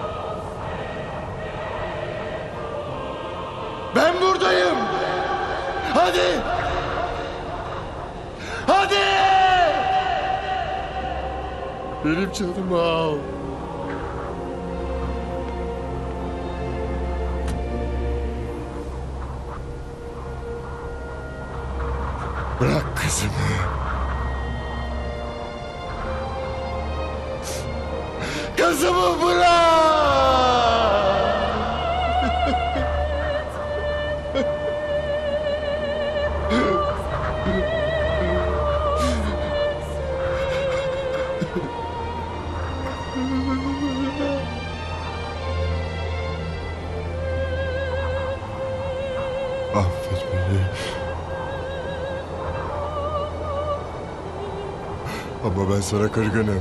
Ben buradayım. Hadi! Hadi! Benim canımı al. Bırak kızımı. Kızımı bırak! Affet beni. Ama ben sana kırgınım.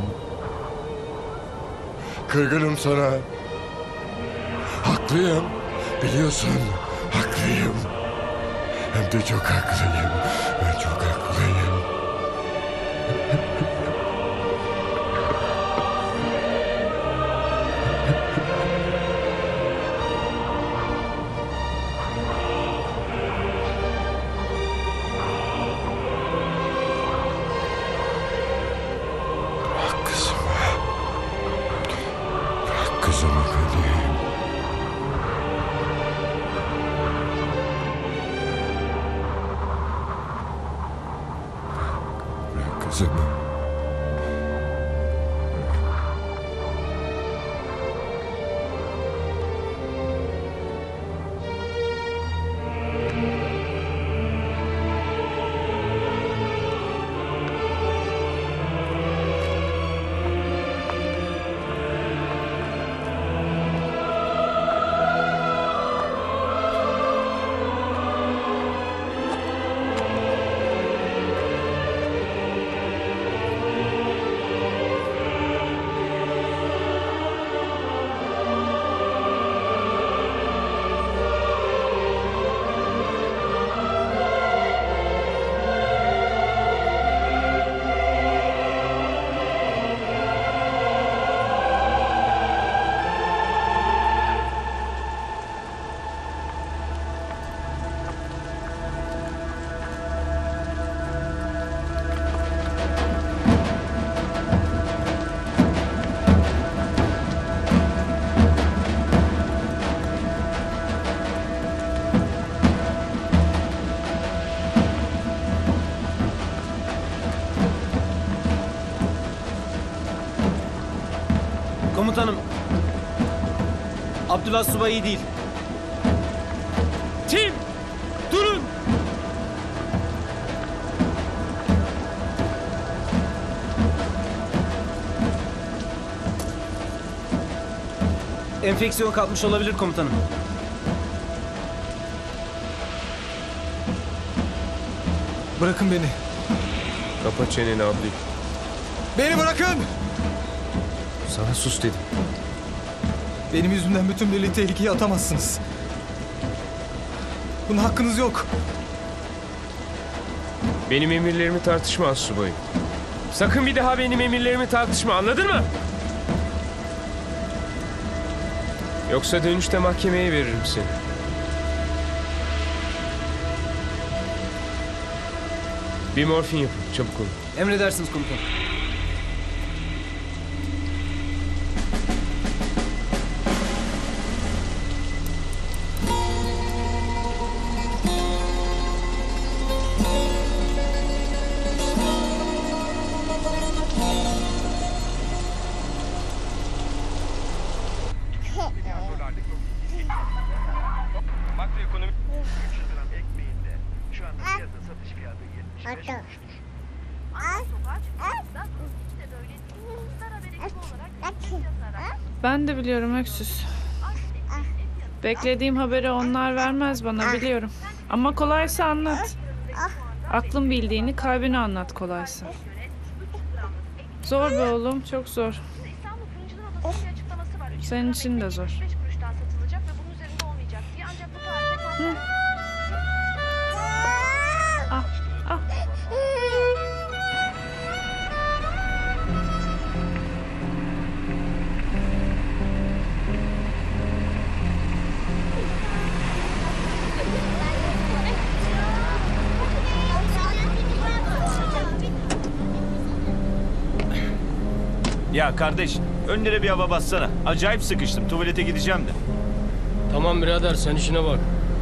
Kırgınım sana. Haklıyım. Biliyorsun. Haklıyım. Hem de çok haklıyım. Ben çok haklıyım. Bırak kızımı. Bırak kızımı benim. Bırak kızımı. Komutanım. Abdullah Subay iyi değil. Tim! Durun! Enfeksiyon kapmış olabilir komutanım. Bırakın beni. Kapa çeneni Abdi. Beni bırakın! Sana sus dedim. Benim yüzümden bütün birliği tehlikeye atamazsınız. Buna hakkınız yok. Benim emirlerimi tartışma astsubayım. Sakın bir daha benim emirlerimi tartışma, anladın mı? Yoksa dönüşte mahkemeye veririm seni. Bir morfin yapın, çabuk olun. Emredersiniz komutanım. Makroekonomik üç yüz gram ekmeğinde şu anda piyasa satış fiyatı yetmiş beş olmuştur. Ben de biliyorum Öksüz. Beklediğim haberi onlar vermez bana, biliyorum. Ama kolaysa anlat. Aklın bildiğini kalbine anlat kolaysa. Zor be oğlum, çok zor. Senin için de zor. Hı. Ah, ah. Ya kardeş, önlere bir hava bassana. Acayip sıkıştım. Tuvalete gideceğim de. Tamam birader sen işine bak.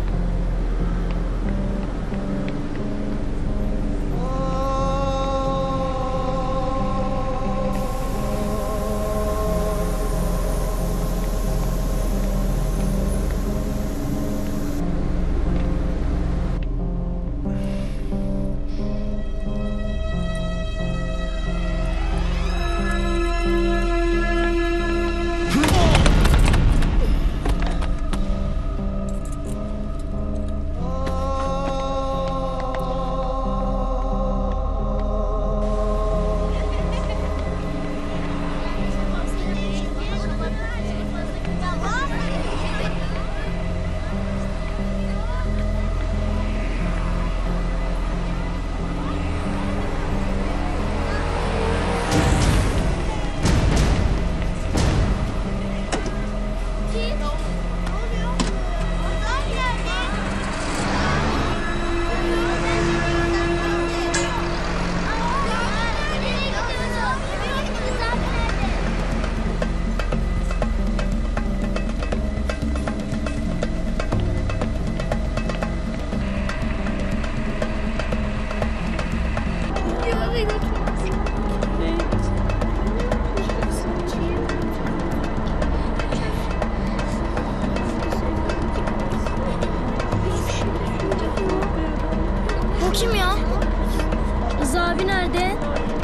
Bu kim ya? Rıza abi nerede?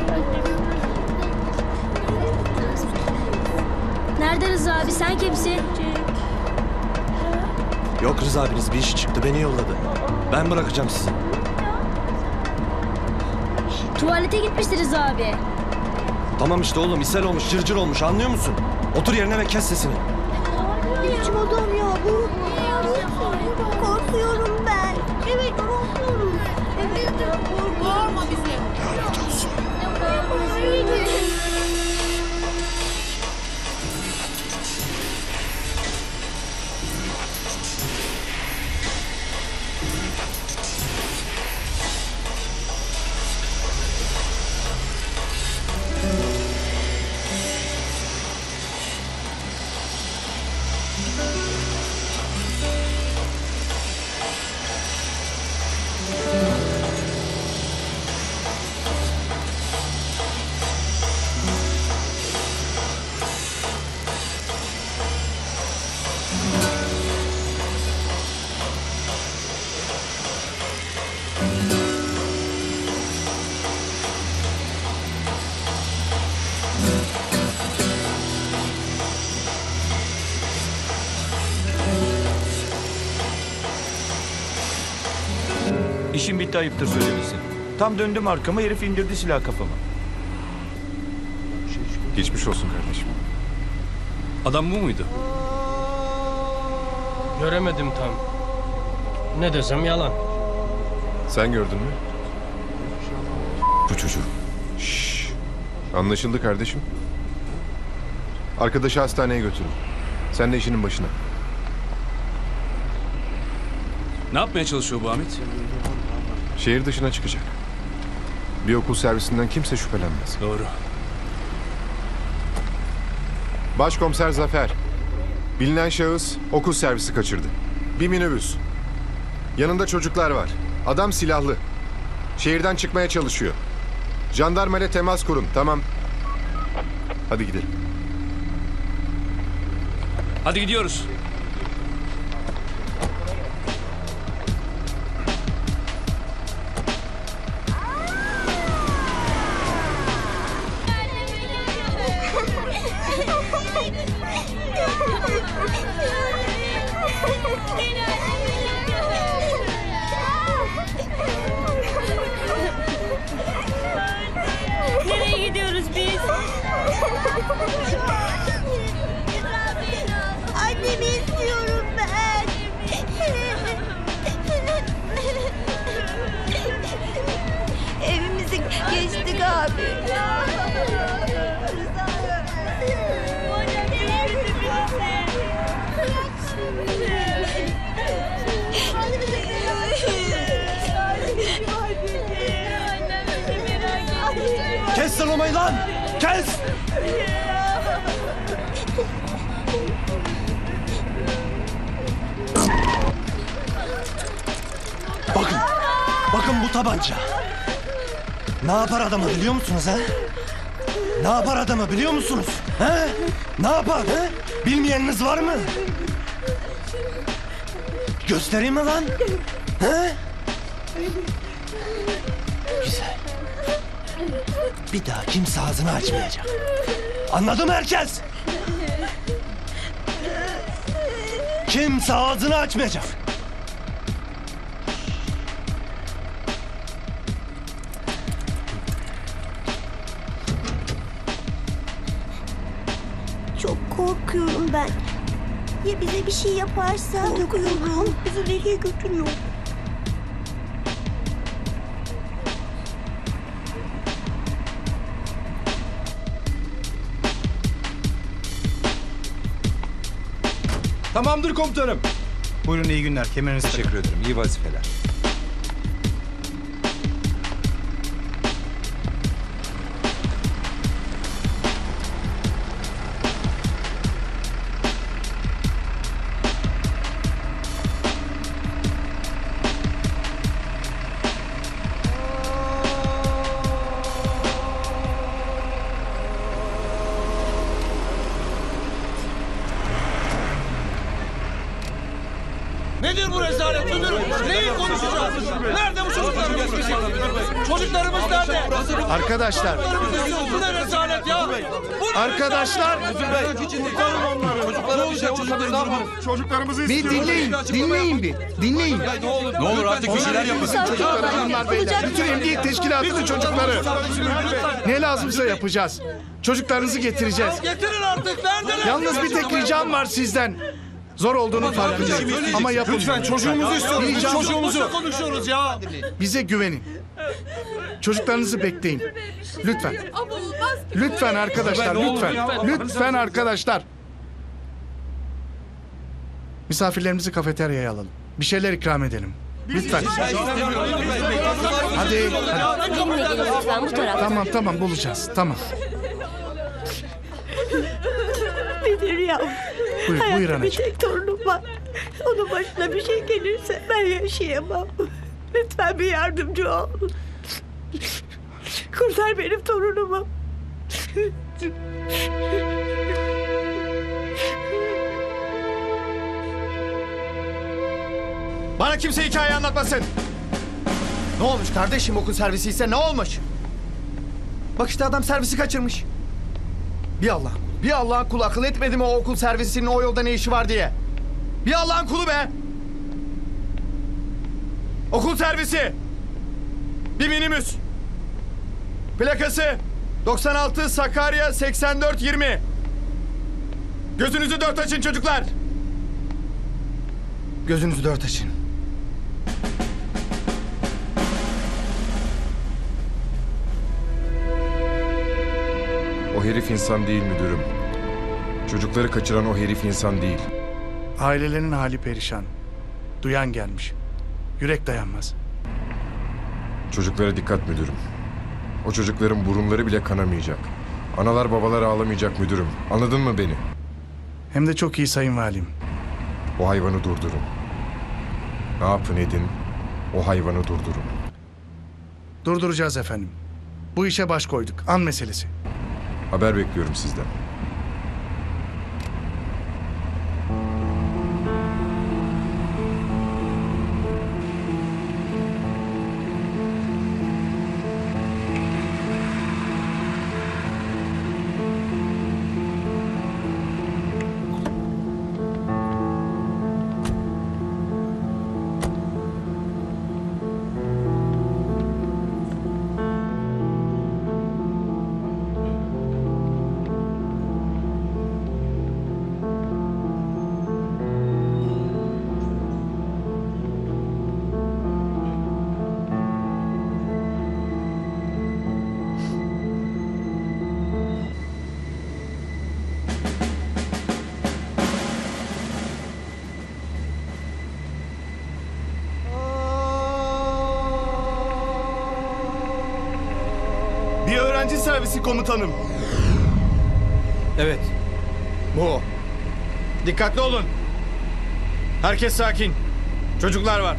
Nerede Rıza abi? Sen kimsin? Yok Rıza abiniz bir iş çıktı beni yolladı. Ben bırakacağım sizi. Tuvalete gitmişti Rıza abi. Tamam işte oğlum ishal olmuş cırcır olmuş anlıyor musun? Otur yerine ve kes sesini. Ne biçim adam ya bu? Korkuyorum ben. Evet korkuyorum. Evet korkma bizi. Lanet olsun. İşim bitti ayıptır söylemesi. Tam döndüm arkama herif indirdi silah kafama. Geçmiş olsun kardeşim. Adam bu muydu? Göremedim tam. Ne desem yalan. Sen gördün mü? Bu çocuğu. Şşş. Anlaşıldı kardeşim. Arkadaşı hastaneye götürün. Sen de işinin başına. Ne yapmaya çalışıyor bu Ahmet? Şehir dışına çıkacak. Bir okul servisinden kimse şüphelenmez. Doğru. Başkomiser Zafer. Bilinen şahıs okul servisi kaçırdı. Bir minibüs. Yanında çocuklar var. Adam silahlı. Şehirden çıkmaya çalışıyor. Jandarma ile temas kurun. Tamam. Hadi gidelim. Hadi gidiyoruz. Nereye gidiyoruz biz? Annemi istiyorum ben. Evimizi geçtik abi. Kes sarılmayı lan! Kes! Bakın, bakın bu tabanca. Ne yapar adamı biliyor musunuz ha? Ne yapar adamı biliyor musunuz? He? Ne yapar? He? Bilmeyeniniz var mı? Göstereyim mi lan? He? Güzel. Bir daha kimse ağzını açmayacak. Anladı mı herkes? Kimse ağzını açmayacak. Çok korkuyorum ben. Ya bize bir şey yaparsa? Korkuyorum. Bizi nereye götürüyor? Tamamdır komutanım. Buyurun iyi günler. Kemerinizi teşekkür ederim. İyi vazifeler. Nedir bu rezalet müdürüm? Neyi konuşacağız? Nerede bu çocuklarımız? Çocuklarımız nerede? Arkadaşlar. Bu ne rezalet ya? Arkadaşlar. Çocuklara bir şey olursa biz ne yaparız? Çocuklarımızı Bir dinleyin. Dinleyin bir. Dinleyin. Ne olur, ne olur artık bir şeyler yapın. Bizim çocuklarımız bunlar beyler. Bütün emniyet teşkilatının çocukları. Ne lazımsa yapacağız. Çocuklarınızı getireceğiz. Getirin artık. Neredeler? Yalnız bir tek ricam var sizden. Zor olduğunu farkındayım. Ama yapın. Lütfen çocuğumuzu istiyoruz. Biz çocuğumuzu konuşuyoruz ya. Bize güvenin. Çocuklarınızı bekleyin. Lütfen. Lütfen arkadaşlar, lütfen. Lütfen arkadaşlar. Misafirlerimizi kafeteryaya alalım. Bir şeyler ikram edelim. Lütfen. Hadi. hadi. Tamam, tamam bulacağız. Tamam. Nedir ya? Buyur, Hayatta buyur bir anacığım. tek torunum var. Onun başına bir şey gelirse ben yaşayamam. Lütfen bir yardımcı ol. Kurtar benim torunumu. Bana kimse hikaye anlatmasın. Ne olmuş kardeşim, okul servisi ise ne olmuş? Bak işte adam servisi kaçırmış. Bir Allah, bir Allah'ın kulu akıl etmedi mi o okul servisinin o yolda ne işi var diye? Bir Allah'ın kulu be! Okul servisi! Bir minibüs. Plakası doksan altı Sakarya seksen dört yirmi. Gözünüzü dört açın çocuklar. Gözünüzü dört açın. O herif insan değil müdürüm. Çocukları kaçıran o herif insan değil. Ailelerinin hali perişan. Duyan gelmiş. Yürek dayanmaz. Çocuklara dikkat müdürüm. O çocukların burunları bile kanamayacak. Analar babalar ağlamayacak müdürüm. Anladın mı beni? Hem de çok iyi sayın valim. O hayvanı durdurun. Ne yapın edin, o hayvanı durdurun. Durduracağız efendim. Bu işe baş koyduk. An meselesi. Haber bekliyorum sizden. acil servisi komutanım. Evet. Bu o. Dikkatli olun. Herkes sakin. Çocuklar var.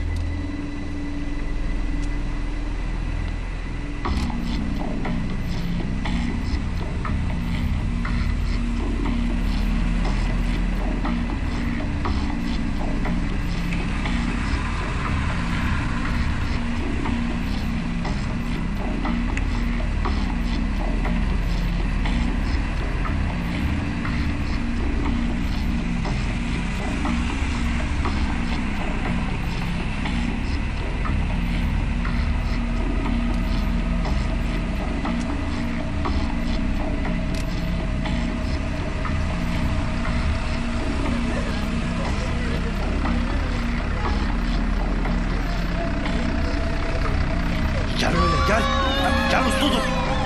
Gel öyle gel. Gel uslu dur.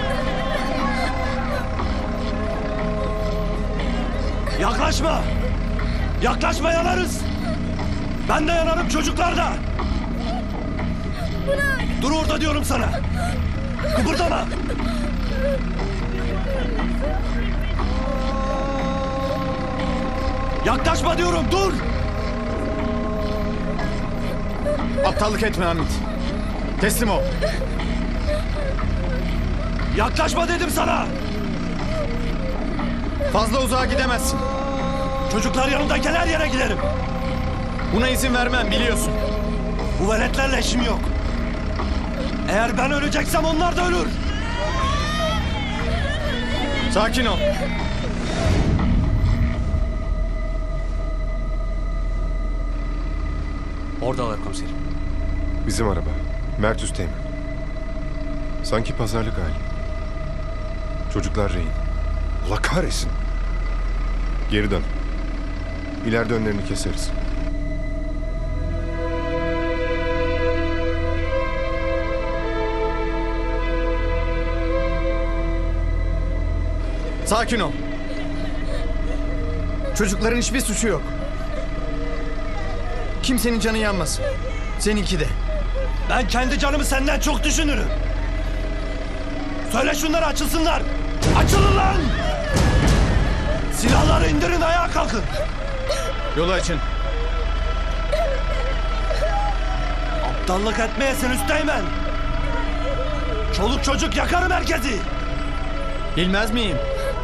Yaklaşma. Yaklaşma yanarız. Ben de yanarım çocuklar da. Dur orada diyorum sana. Kıpırdama. Yaklaşma diyorum dur. Aptallık etme Hamit. Teslim ol. Yaklaşma dedim sana. Fazla uzağa gidemezsin. Çocuklar yanındayken her yere giderim. Buna izin vermem biliyorsun. Bu veletlerle işim yok. Eğer ben öleceksem onlar da ölür. Sakin ol. Oradalar komiserim. Bizim araba. Mert Üsteğmen. Sanki pazarlık hali. Çocuklar rehin. Allah kahretsin. Geri dön. İleride önlerini keseriz. Sakin ol. Çocukların hiçbir suçu yok. Kimsenin canı yanmasın. Seninki de. Ben kendi canımı senden çok düşünürüm. Söyle şunları açılsınlar. Açılın lan! Silahları indirin, ayağa kalkın. Yolu açın. Aptallık etmeyesin Üsteğmen. Çoluk çocuk yakarım herkesi. Bilmez miyim?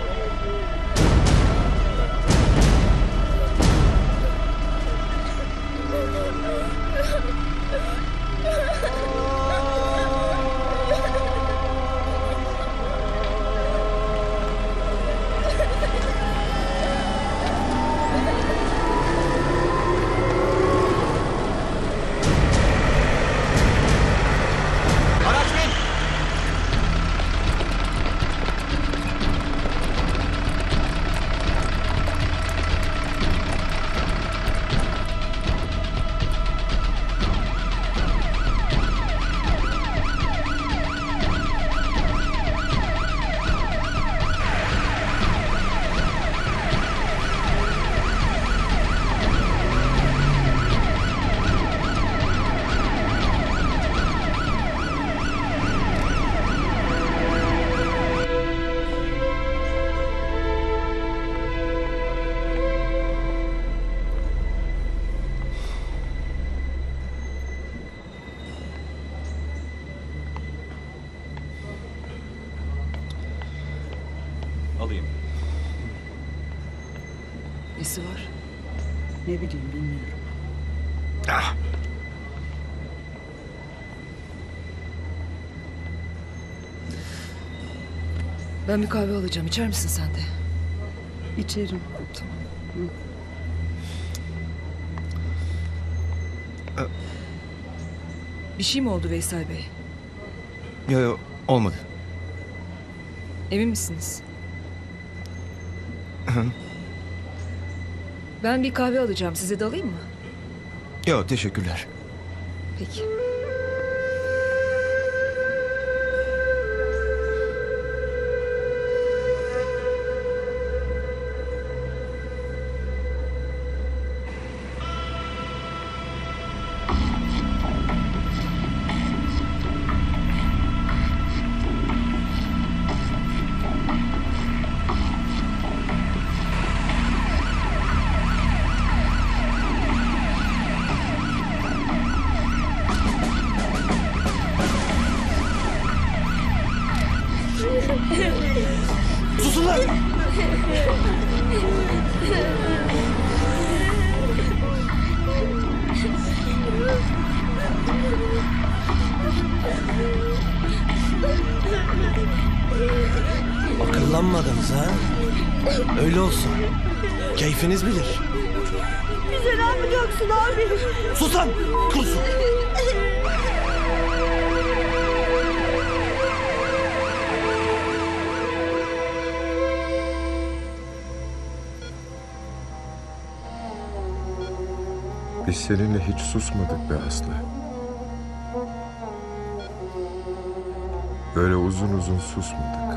Alayım. Nesi var? Ne bileyim bilmiyorum. Ah. Ben bir kahve alacağım. İçer misin sen de? İçerim. Tamam. Hı. Bir şey mi oldu Veysel Bey? Yok yok olmadı. Emin misiniz? Hı. Ben bir kahve alacağım. Size de alayım mı? Yok teşekkürler. Peki. Susun lan! Akıllanmadınız ha? Öyle olsun. Keyfiniz bilir. Bize ne yapacaksın abi? Sus lan! Kurusun! Biz seninle hiç susmadık be Aslı. Böyle uzun uzun susmadık.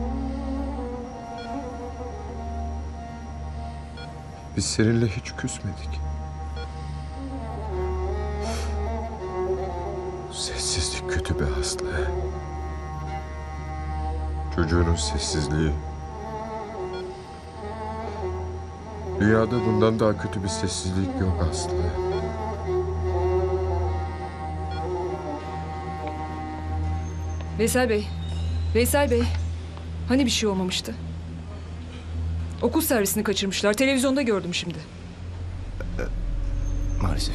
Biz seninle hiç küsmedik. Sessizlik kötü be Aslı. Çocuğunun sessizliği. Dünyada bundan daha kötü bir sessizlik yok Aslı. Veysel Bey, Veysel Bey. Hani bir şey olmamıştı? Okul servisini kaçırmışlar. Televizyonda gördüm şimdi. Maalesef.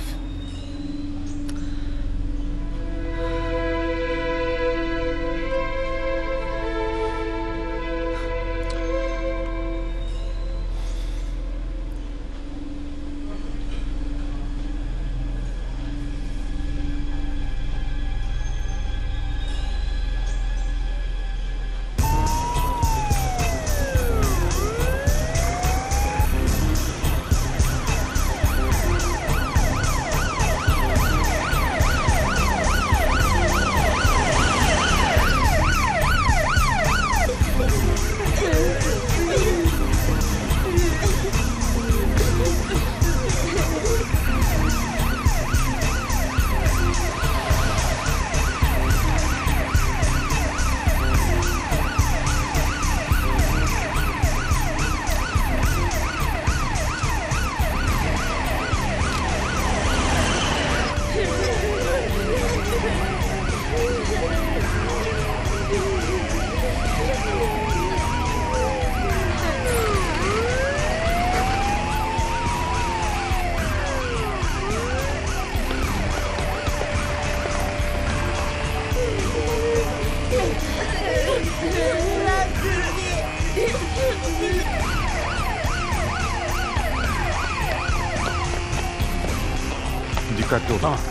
Dikkatli ol. Tamam.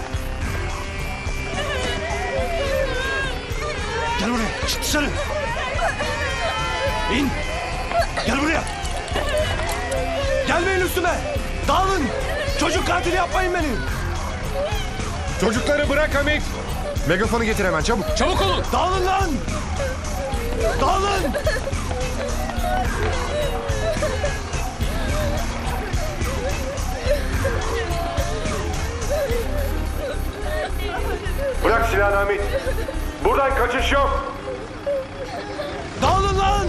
Gel buraya. Çık dışarı. İn. Gel buraya. Gelmeyin üstüme. Dağılın. Çocuk katili yapmayın beni. Çocukları bırak Hamit. Megafonu getir hemen çabuk. Çabuk olun. Dağılın lan. Dağılın. Bırak silahını Hamit. Buradan kaçış yok. Dağılın lan.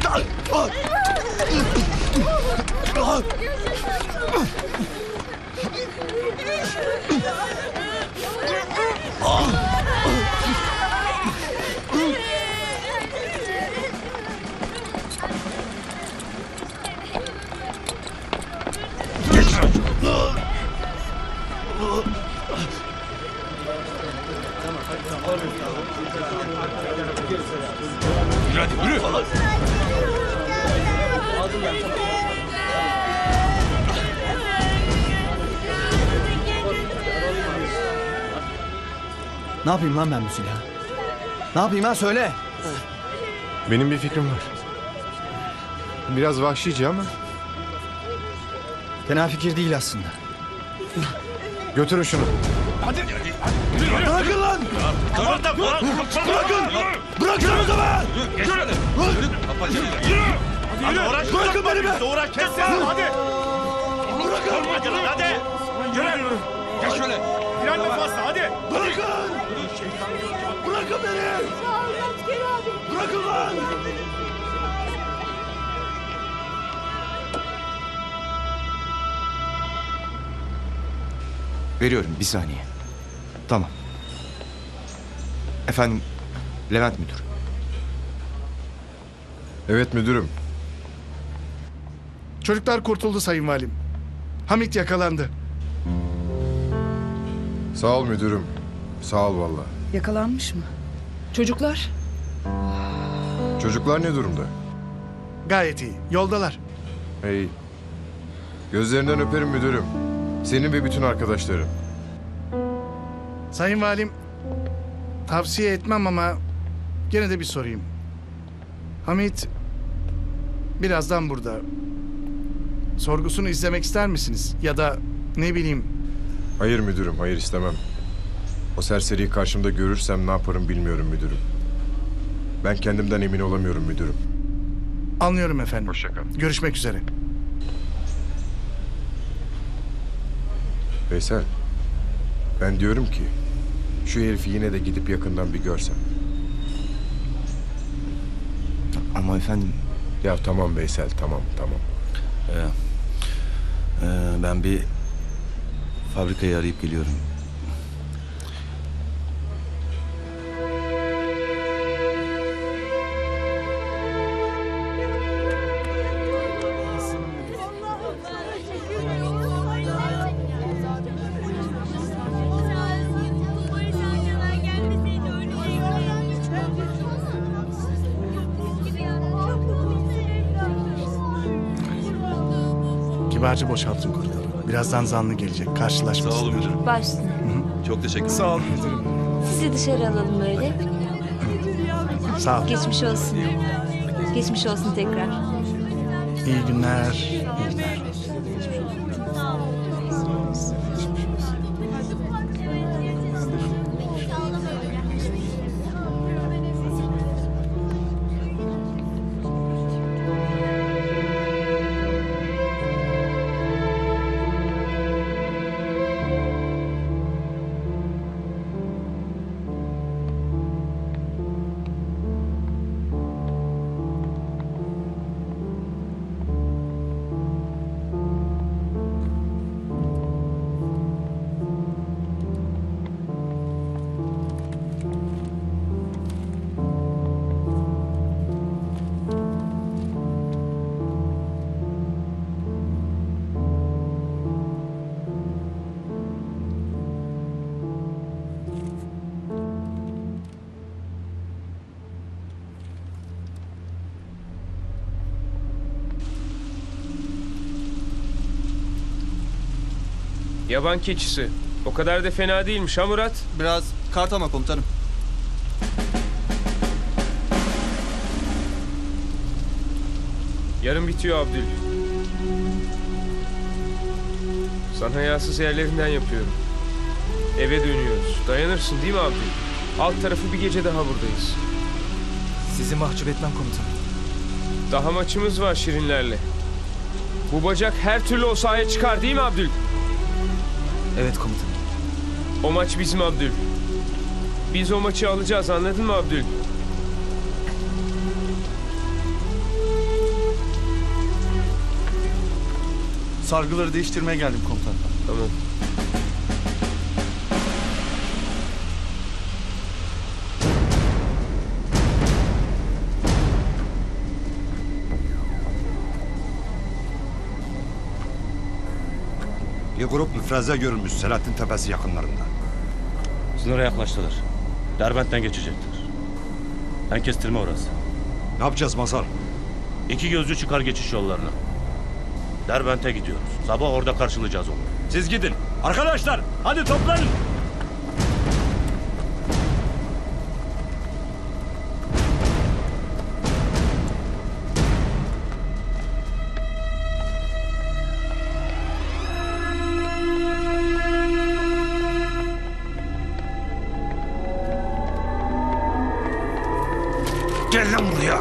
Hadi yürü. Ne yapayım lan ben bu silahı? Ne yapayım ha söyle. Benim bir fikrim var. Biraz vahşice ama. Fena fikir değil aslında. Götürün şunu. Hadi. Bırakın lan. Bırakın. Bırakın o zaman. Geç hadi. Yürü. Yürü. Hadi uğraş. Bırakın beni be. Uğraş kes lan hadi. Bırakın. Hadi lan hadi. Yürü. Geç şöyle. Biraz da fazla hadi. Bırakın. Bırakın beni. Bırakın lan. Veriyorum bir saniye. Tamam. Efendim Levent müdür. Evet müdürüm. Çocuklar kurtuldu sayın valim. Hamit yakalandı. Sağ ol müdürüm. Sağ ol vallahi. Yakalanmış mı? Çocuklar? Çocuklar ne durumda? Gayet iyi. Yoldalar. Hey. Gözlerinden öperim müdürüm. Senin ve bütün arkadaşların. Sayın valim, tavsiye etmem ama gene de bir sorayım. Hamit birazdan burada. Sorgusunu izlemek ister misiniz? Ya da ne bileyim. Hayır müdürüm, hayır istemem. O serseriyi karşımda görürsem ne yaparım bilmiyorum müdürüm. Ben kendimden emin olamıyorum müdürüm. Anlıyorum efendim. Hoşça kal. Görüşmek üzere. Veysel, ben diyorum ki şu herifi yine de gidip yakından bir görsem. Ama efendim... Ya tamam Veysel, tamam, tamam. Ee, e, ben bir fabrikayı arayıp geliyorum. Kibarcı boşaltın koridoru. Birazdan zanlı gelecek. Karşılaşmasın. Sağ olun müdürüm. Başsın. Çok teşekkür ederim. Sağ olun müdürüm. Sizi dışarı alalım böyle. Sağ ol. Geçmiş olsun. Geçmiş olsun tekrar. İyi günler. İyi günler. Yaban keçisi. O kadar da fena değilmiş ha Murat? Biraz kart ama komutanım. Yarın bitiyor Abdül. Sana yağsız yerlerinden yapıyorum. Eve dönüyoruz. Dayanırsın değil mi Abdül? Alt tarafı bir gece daha buradayız. Sizi mahcup etmem komutanım. Daha maçımız var Şirinlerle. Bu bacak her türlü o sahaya çıkar değil mi Abdül? Evet komutanım. O maç bizim Abdül. Biz o maçı alacağız, anladın mı Abdül? Sargıları değiştirmeye geldim komutanım. Tamam. Bir grup müfreze görülmüş Selahattin Tepesi yakınlarında. Sınıra yaklaştılar. Derbent'ten geçecekler. Ben kestirme orası. Ne yapacağız Mazhar? İki gözcü çıkar geçiş yollarına. Derbent'e gidiyoruz. Sabah orada karşılayacağız onu. Siz gidin. Arkadaşlar hadi toplanın. Gel lan buraya.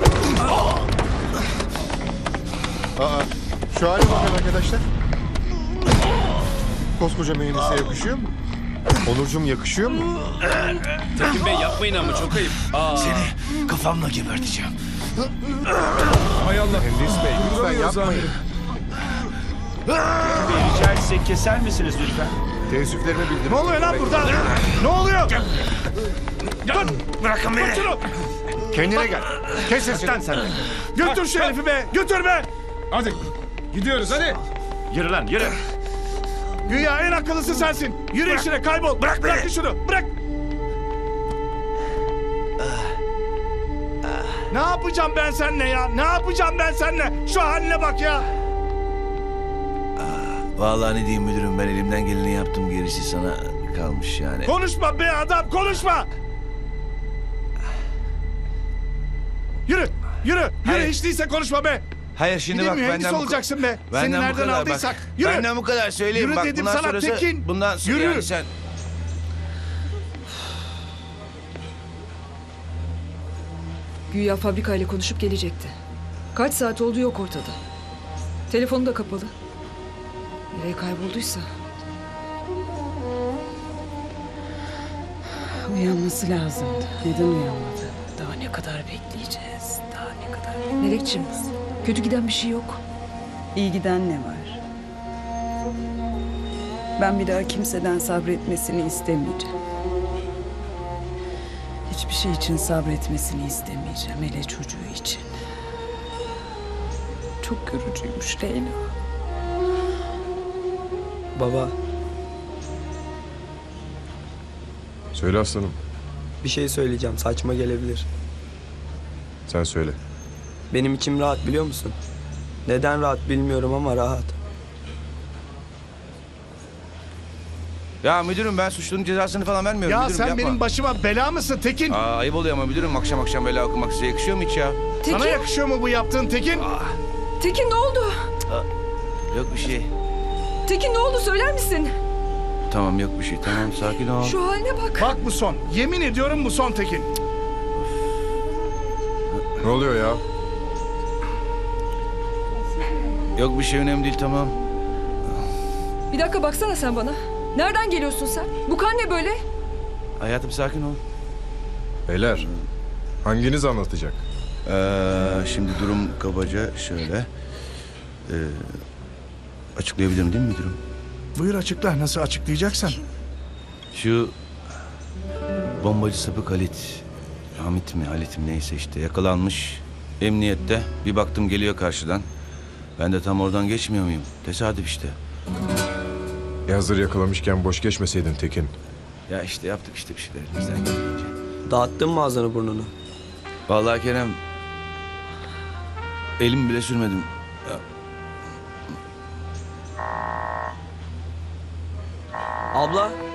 Aa, şu hale bakın arkadaşlar. Koskoca mühendise yakışıyor mu? Onurcuğum yakışıyor mu? Tekin Bey yapmayın ama çok ayıp. Aa. Seni kafamla geberteceğim. Hay Allah. Mühendis Bey lütfen yapmayın. Bir rica etsek keser misiniz lütfen? Teessüflerimi bildirin. Ne oluyor lan burada? Ne oluyor? Dur! Bırakın beni. Kendine gel. Kes sesini. Lan sen de. Götür şu herifi be. Götür be. Hadi. Gidiyoruz hadi. Yürü lan yürü. Güya en akıllısı sensin. Yürü işine kaybol. Bırak bırak şunu. Bırak. Ne yapacağım ben seninle ya? Ne yapacağım ben seninle? Şu haline bak ya. Vallahi ne diyeyim müdürüm, ben elimden geleni yaptım, gerisi sana kalmış yani. Konuşma be adam, konuşma. Yürü, yürü, yürü. Hayır. Hiç değilse konuşma be. Hayır şimdi Bir de bak mühendis benden bu- olacaksın be. Benden Seni bu nereden kadar, aldıysak. bak. Yürü. Benden bu kadar söyleyeyim. Yürü Bak, dedim bundan sana sonrası- Tekin. Bundan sonra Yürü. yani sen... Güya fabrikayla konuşup gelecekti. Kaç saat oldu yok ortada. Telefonu da kapalı. Nereye kaybolduysa. Uyanması lazımdı. Neden uyanmadı? Daha ne kadar bekleyeceğiz? Daha ne kadar... Melekciğim, kötü giden bir şey yok. İyi giden ne var? Ben bir daha kimseden sabretmesini istemeyeceğim. Hiçbir şey için sabretmesini istemeyeceğim. Hele çocuğu için. Çok yorucuymuş Leyla. Baba, Söyle aslanım. bir şey söyleyeceğim. Saçma gelebilir. Sen söyle. Benim içim rahat biliyor musun? Neden rahat bilmiyorum ama rahat. Ya müdürüm, ben suçlunun cezasını falan vermiyorum. Ya müdürüm, sen yapma. benim başıma bela mısın Tekin? Aa, ayıp oluyor ama müdürüm, akşam akşam bela okumak size yakışıyor mu hiç ya? Tekin. Sana yakışıyor mu bu yaptığın Tekin? Tekin ne oldu? Yok bir şey. Tekin ne oldu söyler misin? Tamam yok bir şey, tamam sakin ol. Şu haline bak. Bak bu son. Yemin ediyorum bu son Tekin. Ne oluyor ya? Yok bir şey, önemli değil, tamam. Bir dakika baksana sen bana. Nereden geliyorsun sen? Bu kan ne böyle? Hayatım sakin ol. Beyler, hanginiz anlatacak? Ee, şimdi durum kabaca şöyle. Ee, açıklayabilirim değil mi müdürüm? Buyur açıkla. Nasıl açıklayacaksan. Şu bombacı sapık Halit, Hamit mi Halit mi neyse işte yakalanmış emniyette. Bir baktım geliyor karşıdan. Ben de tam oradan geçmiyor muyum? Tesadüf işte. E hazır yakalamışken boş geçmeseydin Tekin. Ya işte yaptık işte bir şeyler elimizden geldiğince. Dağıttın mı ağzını burnunu? Vallahi Kerem, elim bile sürmedim. Ya, Abla,